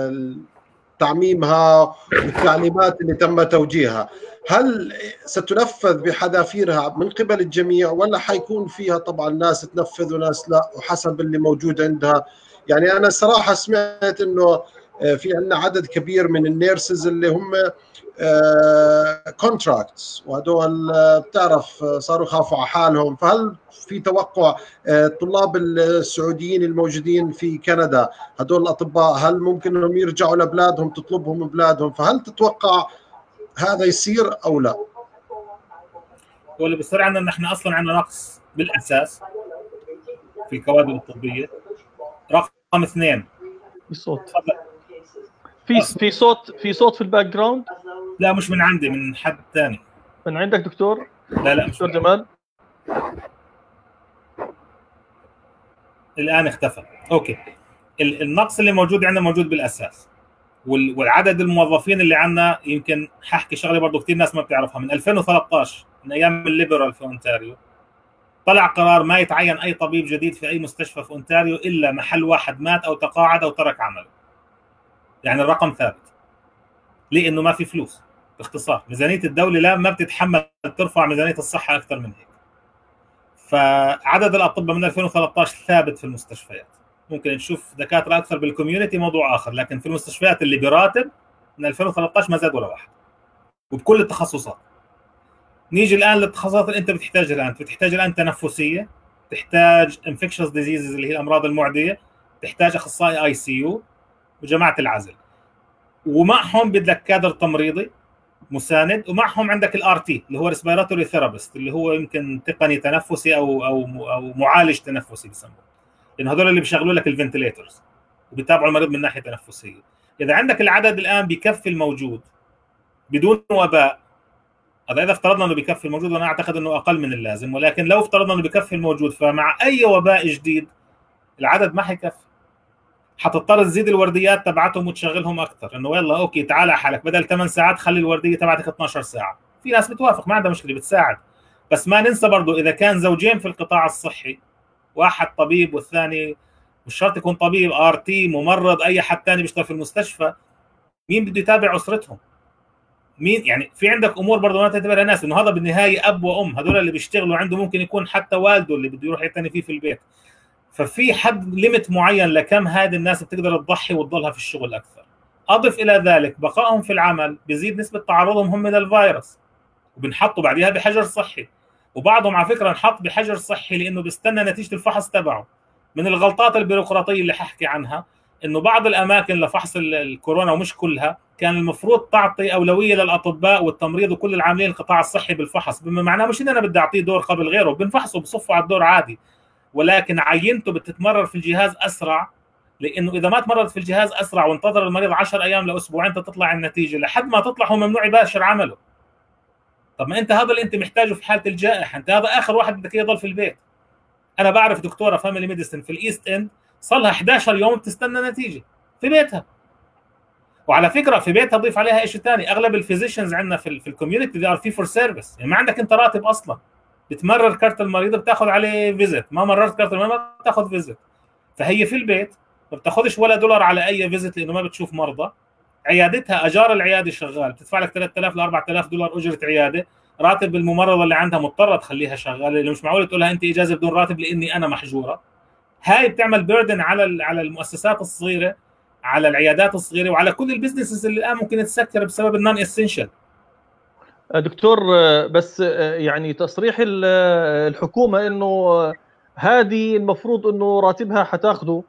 تعميمها والتعليمات اللي تم توجيهها، هل ستنفذ بحذافيرها من قبل الجميع ولا حيكون فيها طبعا ناس تنفذ وناس لا وحسب اللي موجود عندها؟ يعني انا صراحه سمعت انه في عندنا عدد كبير من النيرسز اللي هم كونتراكتس وهدول بتعرف صاروا يخافوا على حالهم، فهل في توقع الطلاب السعوديين الموجودين في كندا هدول الاطباء هل ممكن انهم يرجعوا لبلادهم تطلبهم بلادهم، فهل تتوقع هذا يصير او لا؟ هو اللي بيصير عندنا ان احنا اصلا عندنا نقص بالاساس في الكوادر الطبيه. رقم اثنين في صوت في في صوت في صوت في الباك جراوند. لا مش من عندي، من حد ثاني. من عندك دكتور؟ لا لا دكتور جمال الان اختفى. اوكي. النقص اللي موجود عندنا موجود بالاساس، والعدد الموظفين اللي عندنا يمكن ححكي شغله برضه كثير ناس ما بتعرفها. من ألفين وثلاثة عشر من ايام الليبرال في اونتاريو طلع قرار ما يتعين اي طبيب جديد في اي مستشفى في اونتاريو الا محل واحد مات او تقاعد او ترك عمله. يعني الرقم ثابت لانه ما في فلوس. باختصار ميزانيه الدوله لا ما بتتحمل ترفع ميزانيه الصحه اكثر من هيك. فعدد الاطباء من ألفين وثلاثة عشر ثابت في المستشفيات. ممكن نشوف دكاتره اكثر بالكوميونتي موضوع اخر، لكن في المستشفيات اللي براتب من ألفين وثلاثة عشر ما زاد ولا واحد، وبكل التخصصات. نيجي الان للتخصصات اللي انت بتحتاجها الان، بتحتاج الان تنفسيه، تحتاج انفكشوس ديزيزز اللي هي الامراض المعديه، تحتاج اخصائي اي سي يو وجماعه العزل، ومعهم بدك كادر تمريضي مساند، ومعهم عندك الار تي اللي هو ريسبيراتوري ثيرابيست اللي هو يمكن تقني تنفسي او او او معالج تنفسي بسموه، لانه هذول اللي بيشغلوا لك الفنتليترز وبيتابعوا المريض من ناحيه تنفسيه. اذا عندك العدد الان بكفي الموجود بدون وباء، هذا اذا افترضنا انه بكفي الموجود، وانا اعتقد انه اقل من اللازم، ولكن لو افترضنا انه بكفي الموجود، فمع اي وباء جديد العدد ما حيكفي. حتضطر تزيد الورديات تبعتهم وتشغلهم اكثر، انه يلا اوكي تعال على حالك، بدل ثمان ساعات خلي الورديه تبعتك اثنعش ساعه. في ناس بتوافق ما عندها مشكله بتساعد، بس ما ننسى برضه اذا كان زوجين في القطاع الصحي، واحد طبيب والثاني مش شرط يكون طبيب، ار تي ممرض اي حد ثاني بيشتغل في المستشفى، مين بده يتابع اسرتهم؟ مين يعني في عندك امور برضه ما تعتبرها ناس، انه هذا بالنهايه اب وام، هذول اللي بيشتغلوا عنده ممكن يكون حتى والده اللي بده يروح يعتني فيه في البيت. ففي حد ليميت معين لكم هذه الناس بتقدر تضحي وتضلها في الشغل اكثر. اضف الى ذلك بقائهم في العمل بيزيد نسبه تعرضهم هم للفيروس، وبنحطوا بعدها بحجر صحي، وبعضهم على فكره انحط بحجر صحي لانه بيستنى نتيجه الفحص تبعه. من الغلطات البيروقراطيه اللي ححكي عنها انه بعض الاماكن لفحص الكورونا ومش كلها كان المفروض تعطي اولويه للاطباء والتمريض وكل العاملين القطاع الصحي بالفحص، بما معناه مش ان انا بدي اعطيه دور قبل غيره، بنفحصه بصفه على الدور عادي، ولكن عينته بتتمرر في الجهاز اسرع لانه اذا ما تمرض في الجهاز اسرع وانتظر المريض عشر ايام لاسبوعين تطلع النتيجه، لحد ما تطلع هو ممنوع يباشر عمله. طب ما انت هذا اللي انت محتاجه في حاله الجائحه، انت هذا اخر واحد بدك يضل في البيت. انا بعرف دكتوره فاميلي ميديسن في الايست اند صار لها إحدى عشر يوم بتستنى نتيجه في بيتها. وعلى فكره في بيتها ضيف عليها شيء ثاني، اغلب الفيزيشنز عندنا في, في الكوميونتي ذي ار في فور سيرفيس، يعني ما عندك انت راتب اصلا، بتمرر كارت المريض بتاخذ عليه فيزيت، ما مررت كارت المريض ما بتاخذ فيزيت. فهي في البيت ما بتاخذش ولا دولار على اي فيزيت لانه ما بتشوف مرضى. عيادتها اجار العياده شغال، بتدفع لك ثلاثة آلاف ل أربعة آلاف دولار اجره عياده، راتب الممرضه اللي عندها مضطره تخليها شغاله، اللي مش معقول تقول لها انت اجازه بدون راتب لاني انا محجوره. هاي بتعمل بيردن على على المؤسسات الصغيره، على العيادات الصغيره، وعلى كل البزنسز اللي الان ممكن تسكر بسبب النون اسينشال. دكتور بس يعني تصريح الحكومه انه هذه المفروض انه راتبها حتاخده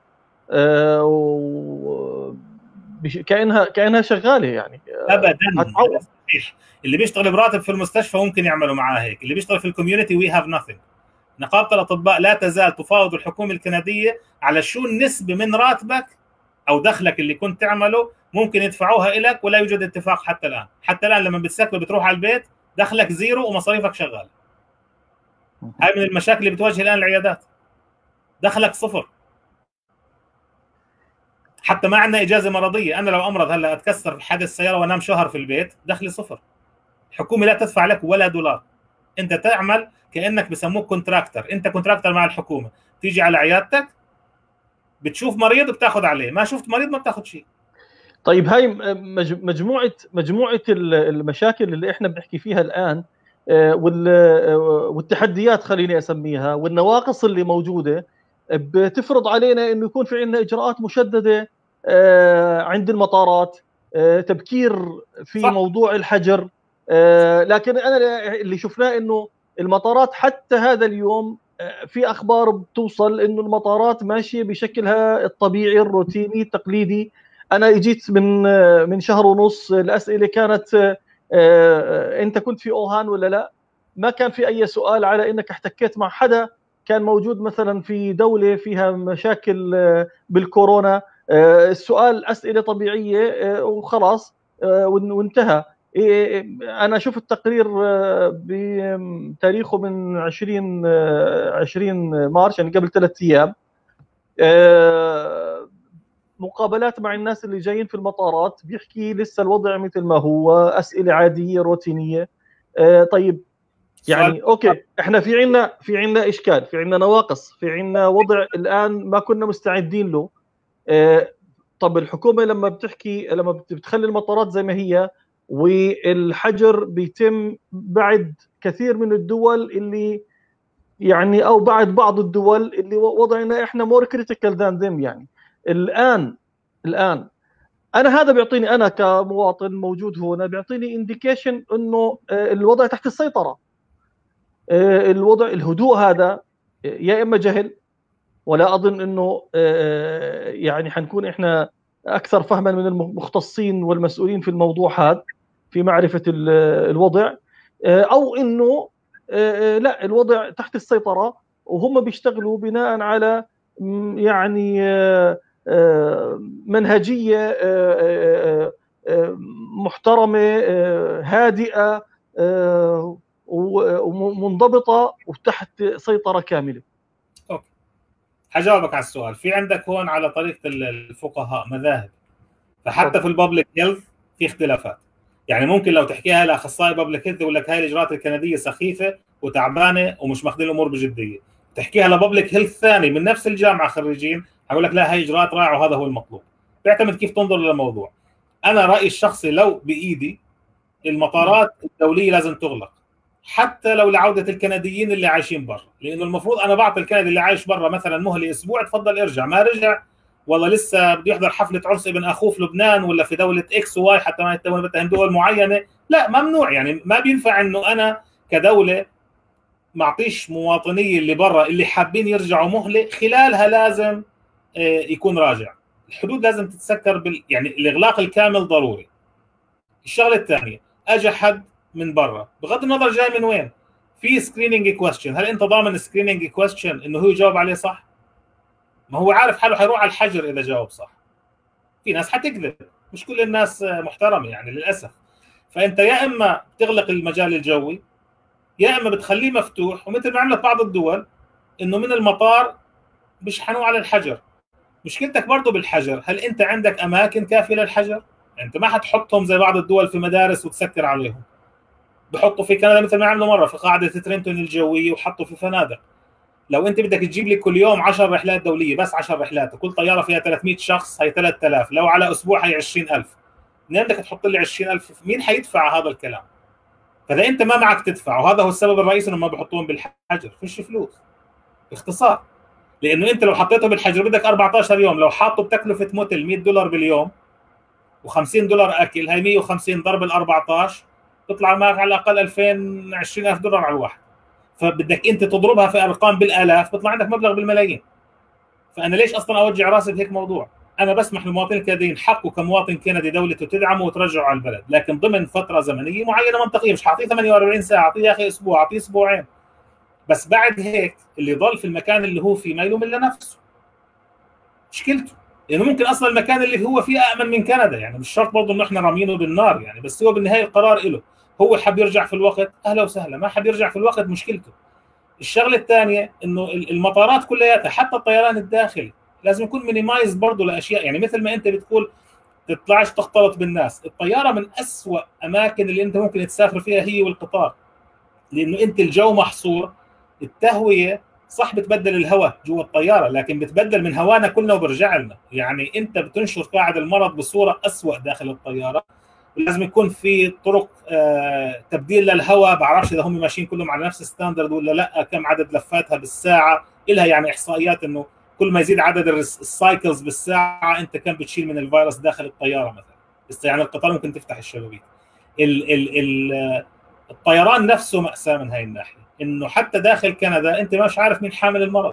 كانها كانها شغاله يعني ابدا. اللي بيشتغل براتب في المستشفى ممكن يعملوا معاه هيك، اللي بيشتغل في الكوميونتي وي هاف نثينج. نقابه الاطباء لا تزال تفاوض الحكومه الكنديه على شو النسبه من راتبك او دخلك اللي كنت تعمله ممكن يدفعوها لك، ولا يوجد اتفاق حتى الان. حتى الان لما بتسافر بتروح على البيت دخلك زيرو ومصاريفك شغاله. هاي من المشاكل اللي بتواجه الان العيادات، دخلك صفر. حتى ما عندنا اجازه مرضيه، انا لو امرض هلا اتكسر في حادث سياره وانام شهر في البيت دخلي صفر. الحكومه لا تدفع لك ولا دولار، انت تعمل كانك بسموك كونتراكتر، انت كونتراكتر مع الحكومه، تيجي على عيادتك بتشوف مريض بتاخذ عليه، ما شفت مريض ما بتاخذ شيء. طيب هاي مجموعه مجموعه المشاكل اللي احنا بنحكي فيها الان والتحديات خليني اسميها والنواقص اللي موجوده بتفرض علينا انه يكون في عندنا اجراءات مشدده عند المطارات، تبكير في صح. موضوع الحجر، لكن انا اللي شفناه انه المطارات حتى هذا اليوم في اخبار بتوصل انه المطارات ماشيه بشكلها الطبيعي الروتيني التقليدي. انا اجيت من من شهر ونص، الاسئله كانت انت كنت في اوهان ولا لا؟ ما كان في اي سؤال على انك احتكيت مع حدا كان موجود مثلا في دوله فيها مشاكل بالكورونا. السؤال اسئله طبيعيه وخلاص وانتهى. انا شفت تقرير بتاريخه من عشرين عشرين مارس، يعني قبل ثلاث ايام، مقابلات مع الناس اللي جايين في المطارات بيحكي لسه الوضع مثل ما هو، اسئله عاديه روتينيه. طيب يعني اوكي احنا في عندنا في عندنا اشكال، في عندنا نواقص، في عندنا وضع الان ما كنا مستعدين له. طب الحكومه لما بتحكي لما بتخلي المطارات زي ما هي والحجر بيتم بعد كثير من الدول اللي يعني او بعد بعض الدول اللي وضعنا احنا مور كريتيكال ذان ذم، يعني الان الان انا هذا بيعطيني انا كمواطن موجود هنا بيعطيني انديكيشن انه الوضع تحت السيطره. الوضع الهدوء هذا يا اما جهل، ولا اظن انه يعني حنكون احنا اكثر فهما من المختصين والمسؤولين في الموضوع هذا في معرفه الوضع، او انه لا الوضع تحت السيطره وهم بيشتغلوا بناء على يعني منهجيه محترمه هادئه ومنضبطه وتحت سيطره كامله. اوكي حجاوبك على السؤال. في عندك هون على طريقه الفقهاء مذاهب، فحتى في البابليك هيلث في اختلافات. يعني ممكن لو تحكيها لاخصائي بابليك هيلث يقول لك هاي الاجراءات الكنديه سخيفه وتعبانه ومش ماخذين الامور بجديه، تحكيها لبابليك هيلث ثاني من نفس الجامعه خريجين هقول لك لا هاي اجراءات رائعه وهذا هو المطلوب. بيعتمد كيف تنظر للموضوع. انا رايي الشخصي لو بايدي المطارات الدوليه لازم تغلق، حتى لو لعوده الكنديين اللي عايشين برا، لانه المفروض انا بعطي الكندي اللي عايش برا مثلا مهله اسبوع تفضل ارجع، ما رجع والله لسه بده يحضر حفله عرس ابن اخوه في لبنان ولا في دوله اكس وواي حتى ما يتهم دول معينه، لا ممنوع. يعني ما بينفع انه انا كدوله ما اعطيش مواطني اللي برا اللي حابين يرجعوا مهله خلالها لازم يكون راجع. الحدود لازم تتسكر بال... يعني الاغلاق الكامل ضروري. الشغله الثانيه، اجى حد من برا بغض النظر جاي من وين، في سكريننج كويستشن، هل انت ضامن سكريننج كويستشن انه هو يجاوب عليه صح؟ ما هو عارف حاله حيروح على الحجر اذا جاوب صح. في ناس حتكذب، مش كل الناس محترمه يعني للاسف. فانت يا اما بتغلق المجال الجوي يا اما بتخليه مفتوح، ومثل ما عملت بعض الدول انه من المطار بيشحنوه على الحجر. مشكلتك برضه بالحجر، هل انت عندك اماكن كافيه للحجر؟ انت ما حتحطهم زي بعض الدول في مدارس وتسكر عليهم. بحطوا في كندا مثل ما عملوا مره في قاعده ترينتون الجويه وحطوا في فنادق. لو انت بدك تجيب لي كل يوم عشر رحلات دوليه، بس عشر رحلات وكل طياره فيها ثلاثمئة شخص، هي ثلاثة آلاف، لو على اسبوع هي عشرين ألف. منين بدك تحط لي عشرين ألف؟ مين حيدفع هذا الكلام؟ فاذا انت ما معك تدفع، وهذا هو السبب الرئيسي انهم ما بحطوهم بالحجر، فيش فلوس. باختصار، لانه انت لو حطيته بالحجر بدك أربعة عشر يوم، لو حاطه بتكلفه موتل مئة دولار باليوم و50 دولار اكل، هي مئة وخمسين ضرب ال أربعة عشر تطلع معك على الاقل ألفين عشرين ألف دولار على الواحد. فبدك انت تضربها في ارقام بالالاف بيطلع عندك مبلغ بالملايين. فانا ليش اصلا اوجع راسي بهيك موضوع؟ انا بسمح للمواطنين الكنديين حقه كمواطن كندي دولته تدعمه وترجعه على البلد، لكن ضمن فتره زمنيه معينه منطقيه. مش حاعطيه ثمانية وأربعين ساعه، اعطيه يا اخي اسبوع، اعطيه اسبوعين. بس بعد هيك اللي ضل في المكان اللي هو فيه ما يلوم الا نفسه. مشكلته لانه يعني ممكن اصلا المكان اللي هو فيه امن من كندا، يعني مش شرط برضه انه احنا رامينه بالنار يعني، بس هو بالنهايه القرار له. هو حب يرجع في الوقت اهلا وسهلا، ما حب يرجع في الوقت مشكلته. الشغله الثانيه انه المطارات كلياتها حتى الطيران الداخلي لازم يكون مينيمايز برضه لاشياء، يعني مثل ما انت بتقول تطلعش تختلط بالناس. الطياره من أسوأ اماكن اللي انت ممكن تسافر فيها هي والقطار، لانه انت الجو محصور. التهويه صح بتبدل الهواء جوا الطياره، لكن بتبدل من هوانا كلنا وبرجع لنا. يعني انت بتنشر قاعد المرض بصوره أسوأ داخل الطياره. لازم يكون في طرق آه تبديل للهواء، بعرفش اذا هم ماشيين كلهم على نفس الستاندرد ولا لا، كم عدد لفاتها بالساعه، إلها يعني احصائيات انه كل ما يزيد عدد السايكلز بالساعه انت كم بتشيل من الفيروس داخل الطياره مثلا. بس يعني القطار ممكن تفتح الشبابيك. ال ال ال الطيران نفسه مأساة من هاي الناحيه، انه حتى داخل كندا انت مش عارف مين حامل المرض،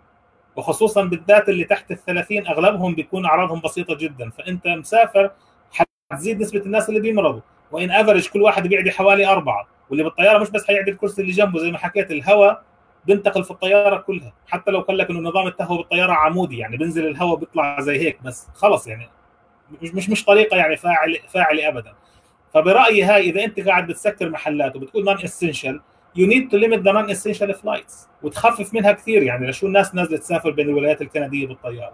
وخصوصا بالذات اللي تحت الثلاثين اغلبهم بيكون اعراضهم بسيطه جدا. فانت مسافر حتزيد نسبه الناس اللي بيمرضوا، وان افرج كل واحد بيعدي حوالي اربعه، واللي بالطياره مش بس حيعدي الكرسي اللي جنبه، زي ما حكيت الهواء بينتقل في الطياره كلها. حتى لو قال لك انه نظام التهويه بالطياره عمودي، يعني بينزل الهواء بيطلع زي هيك بس خلص، يعني مش مش مش طريقه يعني فاعل فاعله ابدا. فبرايي هاي اذا انت قاعد بتسكر محلات وبتقول نون اسينشال، يو نيد تو ليميت ذا نون اسينشال فلايتس وتخفف منها كثير. يعني لشو الناس نازله تسافر بين الولايات الكنديه بالطياره؟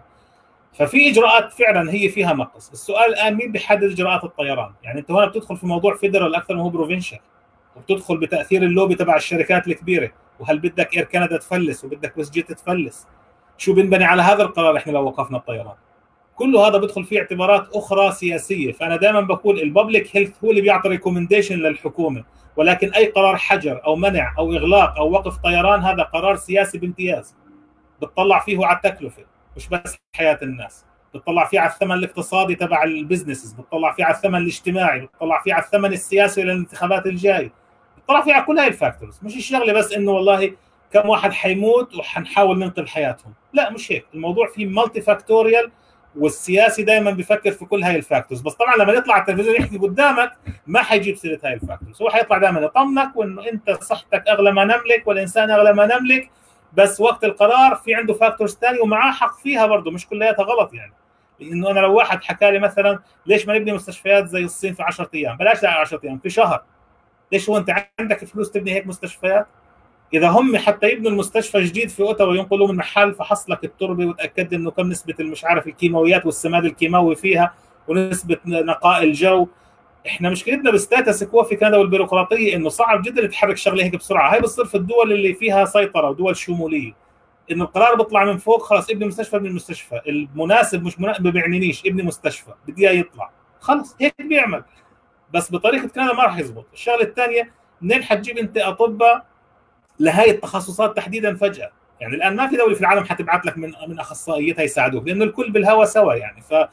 ففي اجراءات فعلا هي فيها نقص. السؤال الان مين بيحدد اجراءات الطيران؟ يعني انت هنا بتدخل في موضوع فيدرال اكثر ما هو بروفنشال، وبتدخل بتاثير اللوبي تبع الشركات الكبيره، وهل بدك اير كندا تفلس وبدك ويست جيت تفلس؟ شو بنبني على هذا القرار احنا لو وقفنا الطيران؟ كله هذا بدخل فيه اعتبارات اخرى سياسيه. فانا دائما بقول الببليك هيلث هو اللي بيعطي ريكومنديشن للحكومه، ولكن اي قرار حجر او منع او اغلاق او وقف طيران هذا قرار سياسي بامتياز. بتطلع فيه على التكلفه، مش بس حياه الناس، بتطلع فيه على الثمن الاقتصادي تبع البزنسز، بتطلع فيه على الثمن الاجتماعي، بتطلع فيه على الثمن السياسي للانتخابات الجاي، بتطلع فيه على كل هاي الفاكتورز. مش الشغله بس انه والله كم واحد حيموت وحنحاول ننقذ حياتهم، لا مش هيك. الموضوع فيه مالتي فاكتوريال، والسياسي دائما بيفكر في كل هاي الفاكتورز. بس طبعا لما يطلع على التلفزيون يحكي قدامك ما حيجيب سيره هاي الفاكتورز، هو حيطلع دائما يطمنك وانه انت صحتك اغلى ما نملك والانسان اغلى ما نملك، بس وقت القرار في عنده فاكتورز ثانيه ومعاه حق فيها برضه، مش كلياتها غلط. يعني لانه انا لو واحد حكى لي مثلا ليش ما نبني مستشفيات زي الصين في عشرة ايام، بلاش عشرة ايام، في شهر. ليش هو انت عندك فلوس تبني هيك مستشفيات؟ اذا هم حتى يبنوا المستشفى جديد في اوتاوا ينقلوه من محل فحص لك التربه وتاكد انه كم نسبه المش عارف الكيماويات والسماد الكيماوي فيها ونسبه نقاء الجو. احنا مشكلتنا بالستاتس كو في كندا والبيروقراطيه انه صعب جدا تحرك شغله هيك بسرعه. هاي بتصير في الدول اللي فيها سيطره ودول شموليه، انه القرار بيطلع من فوق، خلص ابني مستشفى ابني المستشفى، المناسب مش مناسب ما بيعنينيش، ابني مستشفى بدي اياه يطلع، خلص هيك بيعمل. بس بطريقه كندا ما راح يزبط. الشغله الثانيه، منين حتجيب انت اطباء لهي التخصصات تحديدا فجاه؟ يعني الان ما في دوله في العالم حتبعث لك من من اخصائيتها يساعدوك، لانه الكل بالهوا سوا يعني. ف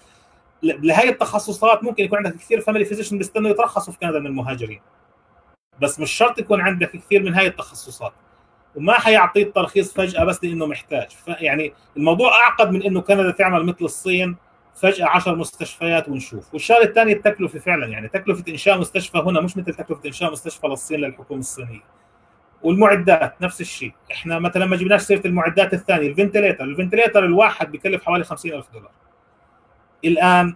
لهي التخصصات ممكن يكون عندك كثير فاميلي فيزيشن بيستنوا يترخصوا في كندا من المهاجرين، بس مش شرط يكون عندك كثير من هاي التخصصات، وما حيعطيه الترخيص فجاه بس لانه محتاج. فيعني الموضوع اعقد من انه كندا تعمل مثل الصين فجاه عشر مستشفيات ونشوف. والشغله الثانيه التكلفه فعلا، يعني تكلفه انشاء مستشفى هنا مش مثل تكلفه انشاء مستشفى للصين للحكومه الصينيه. والمعدات نفس الشيء. احنا مثلا ما جبناش سيره المعدات الثانيه، الفنتليتر الفنتليتر الواحد بكلف حوالي خمسين ألف دولار. الان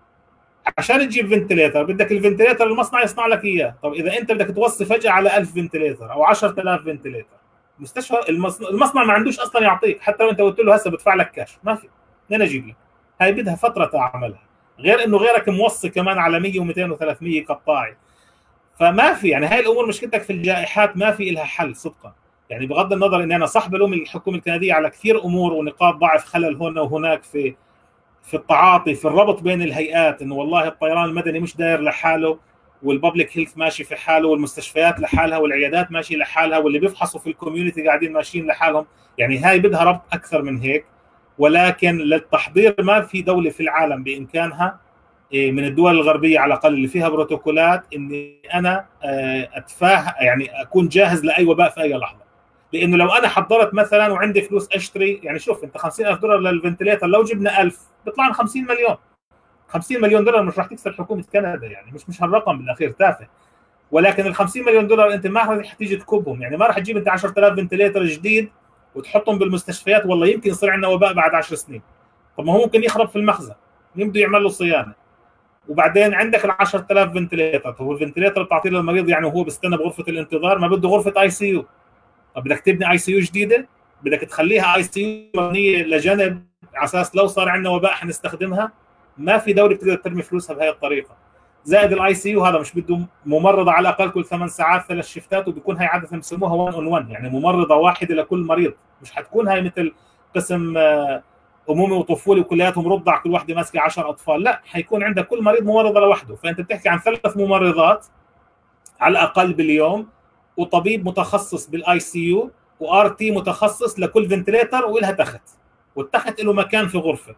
عشان تجيب فنتليتر بدك الفنتليتر المصنع يصنع لك اياه. طب اذا انت بدك توصي فجاه على ألف فنتليتر او عشرة آلاف فنتليتر، مستشفى المصنع ما عندوش اصلا يعطيك، حتى لو انت قلت له هسه بدفع لك كاش ما في، منين اجيب لك؟ هاي بدها فتره تعملها، غير انه غيرك موصي كمان على مية ومئتين وثلاثمية قطاعي. فما في يعني هاي الامور مشكلتك في الجائحات ما في لها حل صدقا. يعني بغض النظر اني انا صح بلوم الحكومه الكنديه على كثير امور ونقاط ضعف خلل هنا وهناك في في التعاطي، في الربط بين الهيئات، انه والله الطيران المدني مش داير لحاله والببليك هيلث ماشي في حاله والمستشفيات لحالها والعيادات ماشي لحالها واللي بيفحصوا في الكوميونتي قاعدين ماشيين لحالهم. يعني هاي بدها ربط اكثر من هيك. ولكن للتحضير ما في دوله في العالم بامكانها من الدول الغربيه على الاقل اللي فيها بروتوكولات اني انا اتفاهم يعني اكون جاهز لاي وباء في اي لحظه. لانه لو انا حضرت مثلا وعندي فلوس اشتري، يعني شوف انت خمسين ألف دولار للفنتليتر، لو جبنا ألف بيطلع لنا خمسين مليون. خمسين مليون دولار مش راح تكسر حكومه كندا، يعني مش مش هالرقم بالاخير تافه. ولكن ال خمسين مليون دولار انت ما راح تيجي تكبهم، يعني ما راح تجيب انت عشرة آلاف فنتليتر جديد وتحطهم بالمستشفيات والله يمكن يصير عندنا وباء بعد عشر سنين. طب ما هو ممكن يخرب في المخزن، مين بده يعمل له صيانه؟ وبعدين عندك ال عشرة آلاف فنتليتر، هو الفنتليتر بتعطيه للمريض يعني وهو بيستنى بغرفه الانتظار، ما بده غرفه اي سي يو. طب بدك تبني اي سي يو جديده؟ بدك تخليها اي سي يو مبنيه لجنب على اساس لو صار عندنا وباء حنستخدمها؟ ما في دوله بتقدر ترمي فلوسها بهي الطريقه. زائد الاي سي يو هذا مش بده ممرضه على الاقل كل ثمان ساعات ثلاث شفتات، وبيكون هي عاده بسموها واحد اون واحد، يعني ممرضه واحده لكل مريض، مش حتكون هاي مثل قسم امومي وطفولي وكلياتهم رضع كل واحده ماسكه عشرة اطفال، لا حيكون عندك كل مريض ممرضه لوحده. فانت بتحكي عن ثلاث ممرضات على الاقل باليوم، وطبيب متخصص بالاي سي يو، وار تي متخصص لكل فنتليتر ولها تخت، والتخت له مكان في غرفه.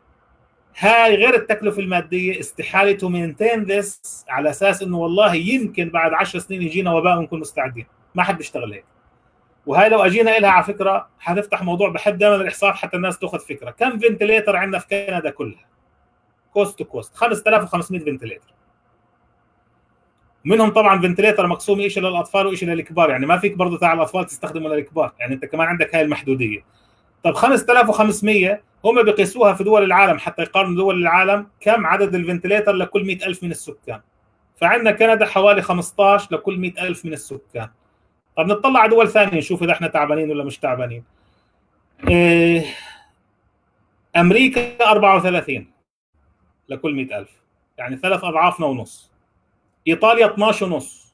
هاي غير التكلفه الماديه، استحاله تو مينتين ذس على اساس انه والله يمكن بعد عشر سنين يجينا وباء ونكون مستعدين. ما حد بيشتغل هيك. وهي لو اجينا لها على فكره حنفتح موضوع، بحب دائما الاحصاء حتى الناس تاخذ فكره كم فنتليتر عندنا في كندا كلها كوست تو كوست. خمسة آلاف وخمسمئة فنتليتر، منهم طبعا فنتليتر مقسوم شيء للاطفال وشيء للكبار، يعني ما فيك برضه تاع الاطفال تستخدمه للكبار، يعني انت كمان عندك هاي المحدوديه. طب خمسة آلاف وخمسمئة هم بيقيسوها في دول العالم حتى يقارنوا دول العالم كم عدد الفنتليتر لكل مئة ألف من السكان. فعندنا كندا حوالي خمسة عشر لكل مئة ألف من السكان. طب نطلع على دول ثانيه نشوف اذا احنا تعبانين ولا مش تعبانين. إيه امريكا أربعة وثلاثين لكل مئة ألف، يعني ثلاث اضعافنا ونص. ايطاليا اثناشر ونص.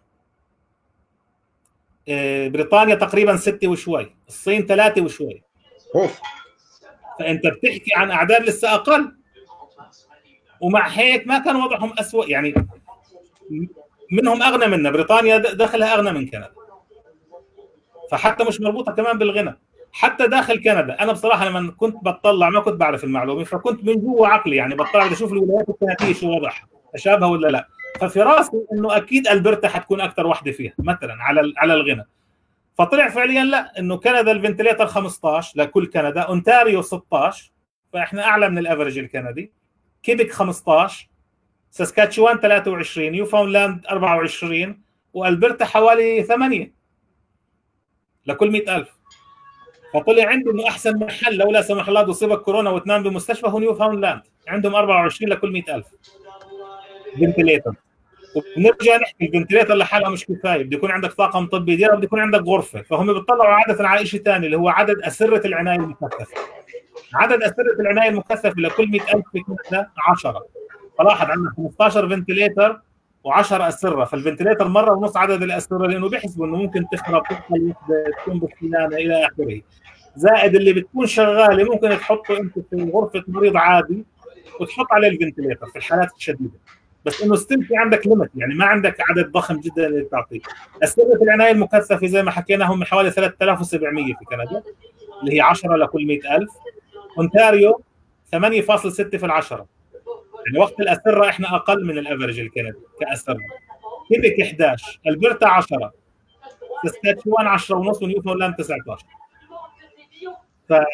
إيه بريطانيا تقريبا ستة وشوي. الصين ثلاثة وشوي. اوف. فانت بتحكي عن اعداد لسه اقل، ومع هيك ما كان وضعهم اسوء، يعني منهم اغنى منا. بريطانيا دخلها اغنى من كندا، فحتى مش مربوطه كمان بالغنى. حتى داخل كندا انا بصراحه لما كنت بطلع ما كنت بعرف المعلومه، فكنت من جوا عقلي يعني بطلع بدي اشوف الولايات الكنديه شو وضعها، تشابه ولا لا. ففي راسي انه اكيد البرتا حتكون اكثر وحده فيها مثلا على على الغنى. فطلع فعليا لا، انه كندا الفنتليتر خمسة عشر لكل كندا، اونتاريو ستة عشر، فاحنا اعلى من الافرج الكندي. كيبك خمسة عشر، ساسكاتشوان ثلاثة وعشرين، نيوفاوندلاند أربعة وعشرين، والبرتا حوالي ثمانية لكل مئة ألف. فطلع عندي انه احسن محل لو لا سمح الله تصيبك كورونا وتنام بمستشفى هو نيوفاوندلاند، عندهم أربعة وعشرين لكل مئة ألف فنتليتر. وبنرجع نحكي الفنتليتر لحالها مش كفايه، بده يكون عندك طاقم طبي ديالها، بده يكون عندك غرفه. فهم بيطلعوا عاده على شيء ثاني اللي هو عدد اسره العنايه المكثفه. عدد اسره العنايه المكثفه لكل مئة ألف في كندا عشرة. فلاحظ عندنا خمسة عشر فنتليتر و10 اسره، فالفنتليتر مره ونص عدد الاسره، لانه بيحسبوا انه ممكن تخرب تدخل وحده تكون بالصيانه الى اخره. زائد اللي بتكون شغاله ممكن تحطه انت في غرفه مريض عادي وتحط عليه الفنتليتر في الحالات الشديده، بس انه ستيل في عندك ليمت، يعني ما عندك عدد ضخم جدا اللي تعطيه. اسره العنايه المكثفه زي ما حكينا هم حوالي ثلاثة آلاف وسبعمئة في كندا، اللي هي عشرة لكل مئة ألف. اونتاريو ثمانية فاصلة ستة في العشرة، يعني وقت الاسره احنا اقل من الافرج الكندي كاسره. كيبك أحد عشر، البرتا عشرة، ساسكاتشوان عشرة ونص، ونيوفاوندلاند تسعة عشر. ف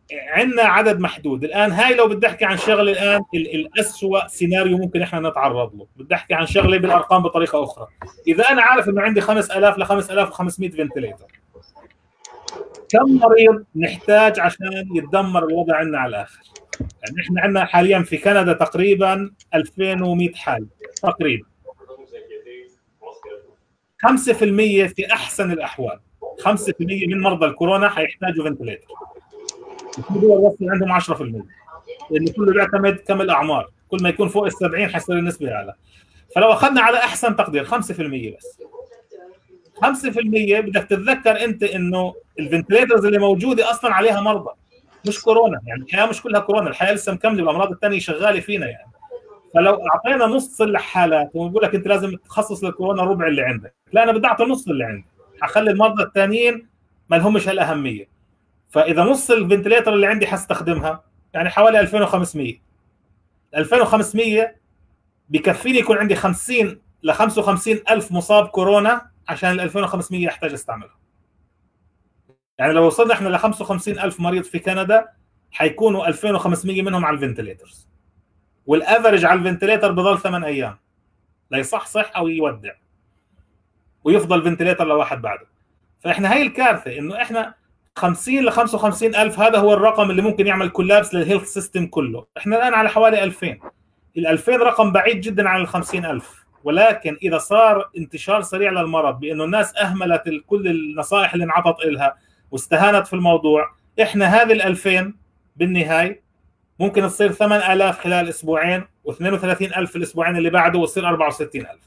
عندنا عدد محدود الان. هاي لو بدي احكي عن شغله الان الاسوء سيناريو ممكن احنا نتعرض له، بدي احكي عن شغله بالارقام بطريقه اخرى. اذا انا عارف انه عندي خمسة آلاف ل خمسة آلاف وخمسمئة فنتليتر، كم مريض نحتاج عشان يتدمر الوضع عندنا على الاخر؟ يعني احنا عندنا حاليا في كندا تقريبا ألفين ومئة حاله تقريبا. خمسة بالمئة في احسن الاحوال، خمسة بالمئة من مرضى الكورونا حيحتاجوا فنتليتر. في دول وصل عندهم عشرة بالمئة، لانه كله بيعتمد كم الاعمار، كل ما يكون فوق ال سبعين حيصير النسبه اعلى. فلو اخذنا على احسن تقدير خمسة بالمئة بس، خمسة بالمئة بدك تتذكر انت انه الفنتليترز اللي موجوده اصلا عليها مرضى، مش كورونا. يعني الحياه مش كلها كورونا، الحياه لسه مكمله والامراض الثانيه شغاله فينا يعني. فلو اعطينا نص الحالات وبقول لك انت لازم تخصص للكورونا ربع اللي عندك، لا انا بدي اعطي نص اللي عندي، حخلي المرضى الثانيين ما لهمش هالاهميه. فاذا نص الفنتليتر اللي عندي حستخدمها يعني حوالي ألفين وخمسمئة، ألفين وخمسمئة بكفيني يكون عندي خمسين ل خمسة وخمسين ألف مصاب كورونا عشان ال ألفين وخمسمئة احتاج استعملها. يعني لو وصلنا احنا ل خمسة وخمسين ألف مريض في كندا حيكونوا ألفين وخمسمئة منهم على الفنتليترز، والافرج على الفنتليتر بضل ثمان ايام لا يصحصح او يودع ويفضل فنتليتر لواحد بعده. فاحنا هاي الكارثه انه احنا خمسين ل خمسة وخمسين ألف هذا هو الرقم اللي ممكن يعمل كولابس للهيلث سيستم كله. احنا الان على حوالي ألفين. ال ألفين رقم بعيد جدا عن ال خمسين ألف، ولكن اذا صار انتشار سريع للمرض بانه الناس اهملت كل النصائح اللي انعطت لها واستهانت في الموضوع، احنا هذه ال ألفين بالنهايه ممكن تصير ثمانية آلاف خلال اسبوعين واثنين وثلاثين ألف في الاسبوعين اللي بعده وتصير أربعة وستين ألف.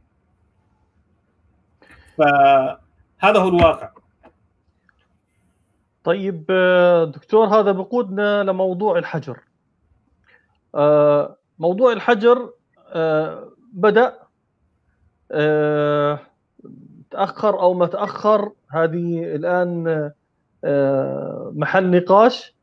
فهذا هو الواقع. طيب دكتور، هذا بقودنا لموضوع الحجر. موضوع الحجر بدأ تأخر أو ما تأخر، هذه الآن محل نقاش.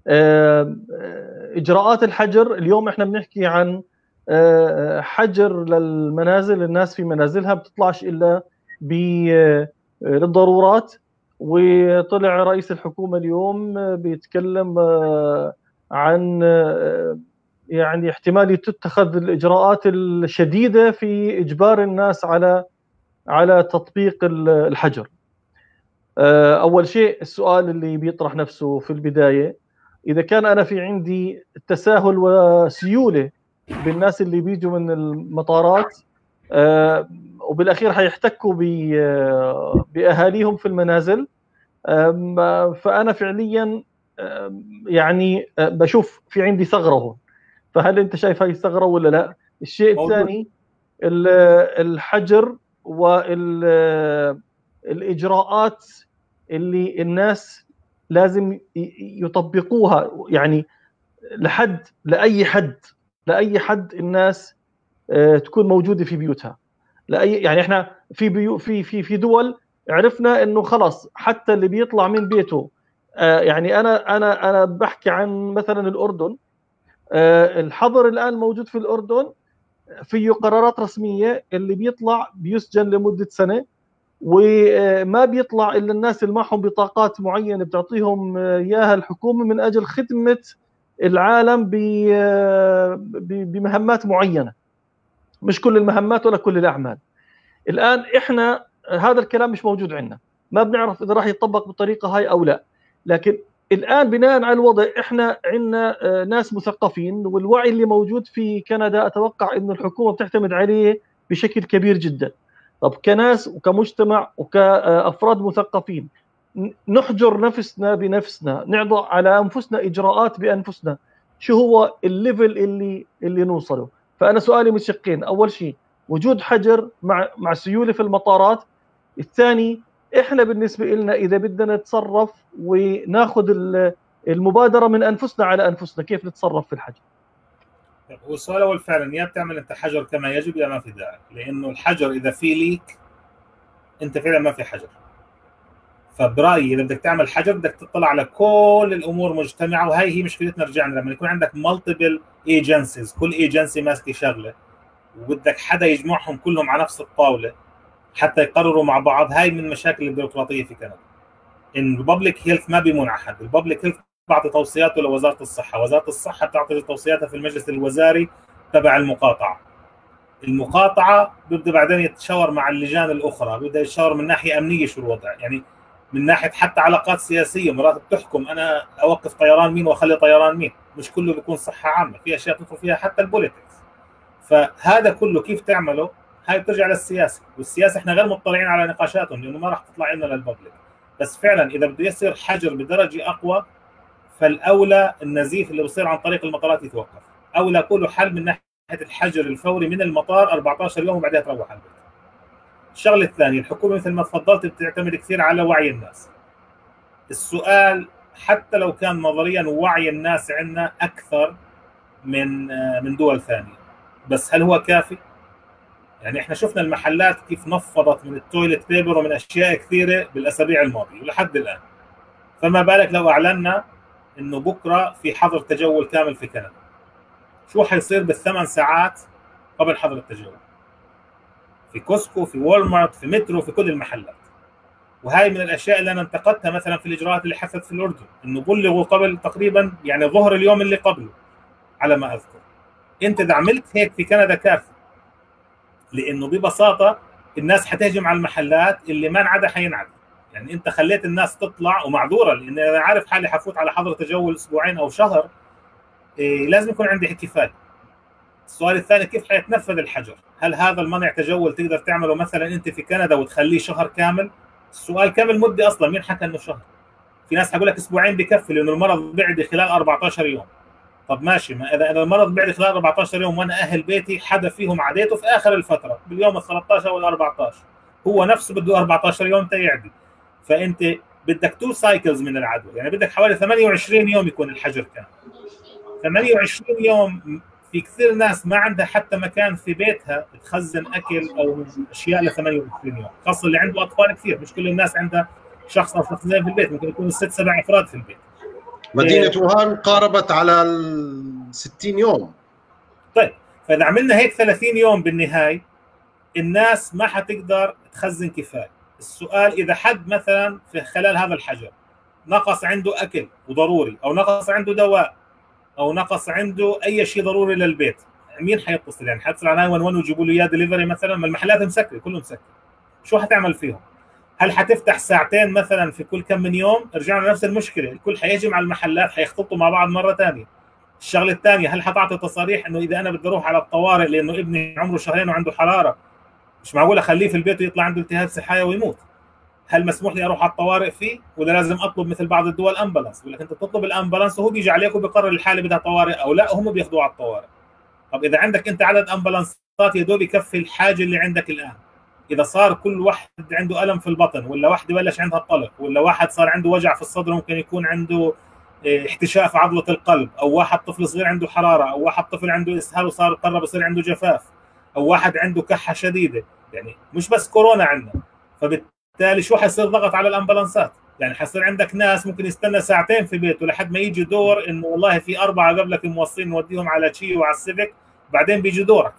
إجراءات الحجر اليوم احنا بنحكي عن حجر للمنازل، الناس في منازلها بتطلعش إلا للضرورات. وطلع رئيس الحكومة اليوم بيتكلم عن يعني احتمال تتخذ الإجراءات الشديدة في إجبار الناس على على تطبيق الحجر. أول شيء السؤال اللي بيطرح نفسه في البداية، إذا كان أنا في عندي تساهل وسيولة بالناس اللي بيجوا من المطارات وبالأخير حيحتكوا بأهاليهم في المنازل، فأنا فعليا يعني بشوف في عندي ثغرة هون. فهل أنت شايف هاي الثغرة ولا لا؟ الشيء الثاني الحجر والإجراءات اللي الناس لازم يطبقوها، يعني لحد لأي حد لأي حد الناس تكون موجودة في بيوتها. لأي يعني احنا في بيو في في في دول عرفنا انه خلاص حتى اللي بيطلع من بيته، يعني انا انا انا بحكي عن مثلا الاردن. الحظر الان موجود في الاردن، فيه قرارات رسميه، اللي بيطلع بيسجن لمده سنه، وما بيطلع الا الناس اللي معهم بطاقات معينه بتعطيهم اياها الحكومه من اجل خدمه العالم بمهمات معينه، مش كل المهمات ولا كل الاعمال. الان احنا هذا الكلام مش موجود عندنا، ما بنعرف اذا راح يطبق بالطريقه هاي او لا. لكن الان بناء على الوضع احنا عندنا ناس مثقفين، والوعي اللي موجود في كندا اتوقع انه الحكومه بتعتمد عليه بشكل كبير جدا. طب كناس وكمجتمع وكافراد مثقفين نحجر نفسنا بنفسنا، نعضع على انفسنا اجراءات بانفسنا، شو هو الليفل اللي اللي نوصله؟ فانا سؤالي من شقين، اول شيء وجود حجر مع مع سيوله في المطارات، الثاني احنا بالنسبه لنا اذا بدنا نتصرف وناخذ المبادره من انفسنا على انفسنا، كيف نتصرف في الحجر؟ هو السؤال الاول فعلا يا بتعمل انت حجر كما يجب يا ما في داعي، لانه الحجر اذا في ليك انت فعلا ما في حجر. فبرايي اذا بدك تعمل حجر بدك تطلع على كل الامور مجتمعه، وهي هي مشكلتنا. رجعنا لما يكون عندك مالتيبل ايجنسيز، كل ايجنسي ماسكه شغله وبدك حدا يجمعهم كلهم على نفس الطاوله حتى يقرروا مع بعض. هاي من مشاكل البيروقراطيه في كندا. ان الببليك هيلث ما بيمون على حد، الببليك هيلث بعطي توصياته لوزاره الصحه، وزاره الصحه بتعطي توصياتها في المجلس الوزاري تبع المقاطعه. المقاطعه بيبدا بعدين يتشاور مع اللجان الاخرى، بيبدا يتشاور من ناحيه امنيه شو الوضع، يعني من ناحيه حتى علاقات سياسيه، مرات بتحكم انا اوقف طيران مين واخلي طيران مين، مش كله بيكون صحه عامه، في اشياء تدخل فيها حتى البوليتكس. فهذا كله كيف تعمله؟ هاي بترجع للسياسه، والسياسه احنا غير مطلعين على نقاشاتهم لانه ما راح تطلع لنا للببليك. بس فعلا اذا بده يصير حجر بدرجه اقوى، فالاولى النزيف اللي بصير عن طريق المطارات يتوقف، اولى كله حل من ناحيه الحجر الفوري من المطار أربعة عشر يوم وبعدها تروح على البيت. الشغله الثانيه، الحكومه مثل ما تفضلت بتعتمد كثير على وعي الناس. السؤال حتى لو كان نظريا وعي الناس عندنا اكثر من من دول ثانيه، بس هل هو كافي؟ يعني احنا شفنا المحلات كيف نفضت من التويلت بيبر ومن اشياء كثيره بالاسابيع الماضيه ولحد الان. فما بالك لو اعلنا انه بكره في حظر تجول كامل في كندا، شو حيصير بالثمان ساعات قبل حظر التجول؟ في كوسكو، في وولمارت، في مترو، في كل المحلات. وهي من الاشياء اللي انا انتقدتها مثلا في الاجراءات اللي حدثت في الاردن، انه بلغوا قبل تقريبا يعني ظهر اليوم اللي قبله على ما اذكر. انت اذا عملت هيك في كندا كارثه، لانه ببساطه الناس حتهجم على المحلات اللي ما انعدى حينعدى. يعني انت خليت الناس تطلع ومعذوره، لان انا عارف حالي حفوت على حظر تجول اسبوعين او شهر، إيه لازم يكون عندي كفايه. السؤال الثاني، كيف حيتنفذ الحجر؟ هل هذا المنع تجول تقدر تعمله مثلا انت في كندا وتخليه شهر كامل؟ السؤال كم المده اصلا؟ مين حكى انه شهر؟ في ناس حقول لك اسبوعين بكفي لانه المرض بعد خلال أربعة عشر يوم. طب ماشي، ما اذا اذا المرض بعد خلال أربعة عشر يوم وانا اهل بيتي حدا فيهم عديته في اخر الفتره باليوم ال ثلاثة عشر او ال أربعة عشر، هو نفسه بده أربعة عشر يوم تيعدي. فانت بدك تو سايكلز من العدوى، يعني بدك حوالي ثمانية وعشرين يوم يكون الحجر كامل. ثمانية وعشرين يوم في كثير ناس ما عندها حتى مكان في بيتها تخزن اكل او اشياء ل ثمانية وعشرين يوم، خاصه اللي عنده اطفال كثير، مش كل الناس عندها شخص او شخصين في البيت، ممكن يكونوا ست سبع افراد في البيت. مدينه ووهان قاربت على ال ستين يوم. طيب فاذا عملنا هيك ثلاثين يوم بالنهايه الناس ما حتقدر تخزن كفايه. السؤال اذا حد مثلا في خلال هذا الحجر نقص عنده اكل وضروري، او نقص عنده دواء، او نقص عنده اي شيء ضروري للبيت، مين حيتصل؟ يعني حيتصل على تسعة واحد واحد ويجيبوا له اياه دليفري مثلا؟ ما المحلات مسكره، كله مسكر. شو حتعمل فيهم؟ هل حتفتح ساعتين مثلا في كل كم من يوم؟ رجعنا لنفس المشكله، الكل حيهجم على المحلات، حيختلطوا مع بعض مره ثانيه. الشغله الثانيه، هل حتعطي تصاريح انه اذا انا بدي اروح على الطوارئ لانه ابني عمره شهرين وعنده حراره، مش معقول اخليه في البيت ويطلع عنده التهاب سحايا ويموت؟ هل مسموح لي اروح على الطوارئ فيه ولا لازم اطلب مثل بعض الدول امبولانس؟ يقول لك انت تطلب الامبولانس وهو بيجي عليك وبيقرر الحاله بدها طوارئ او لا، هم بياخذوه على الطوارئ. طب اذا عندك انت عدد امبولانسات يا دوب يكفي الحاجه اللي عندك الان، اذا صار كل واحد عنده الم في البطن، ولا واحده بلش عندها طلق، ولا واحد صار عنده وجع في الصدر ممكن يكون عنده احتشاء في عضله القلب، او واحد طفل صغير عنده حراره، او واحد طفل عنده اسهال وصار قرب يصير عنده جفاف، او واحد عنده كحه شديده، يعني مش بس كورونا عندنا. فبالتالي شو حيصير ضغط على الامبولانسات؟ يعني حيصير عندك ناس ممكن يستنى ساعتين في بيته لحد ما يجي دور انه والله في اربعه قبلك موصين نوديهم على تشي وعلى السيفيك، بعدين بيجي دورك.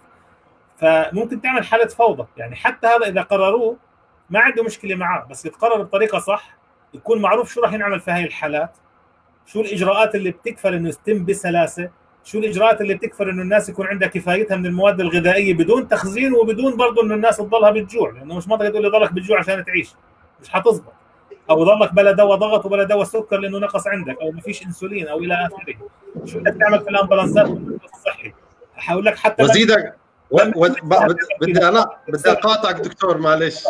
فممكن تعمل حاله فوضى. يعني حتى هذا اذا قرروه ما عنده مشكله معاه، بس يتقرر بطريقه صح، يكون معروف شو راح ينعمل في هاي الحالات، شو الاجراءات اللي بتكفل انه يتم بسلاسه، شو الاجراءات اللي بتكفل انه الناس يكون عندها كفايتها من المواد الغذائيه بدون تخزين وبدون برضه انه الناس تضلها بالجوع، لانه مش منطقه تقول لي ضلك بالجوع عشان تعيش، مش حتزبط. او ضلك بلا دواء ضغط وبلا دواء سكر لانه نقص عندك، او ما فيش انسولين او الى اخره. شو بدك تعمل في الامبولانسات الصحي؟ حقول لك حتى وزيدك و... و... بدي انا بدي اقاطعك دكتور معلش.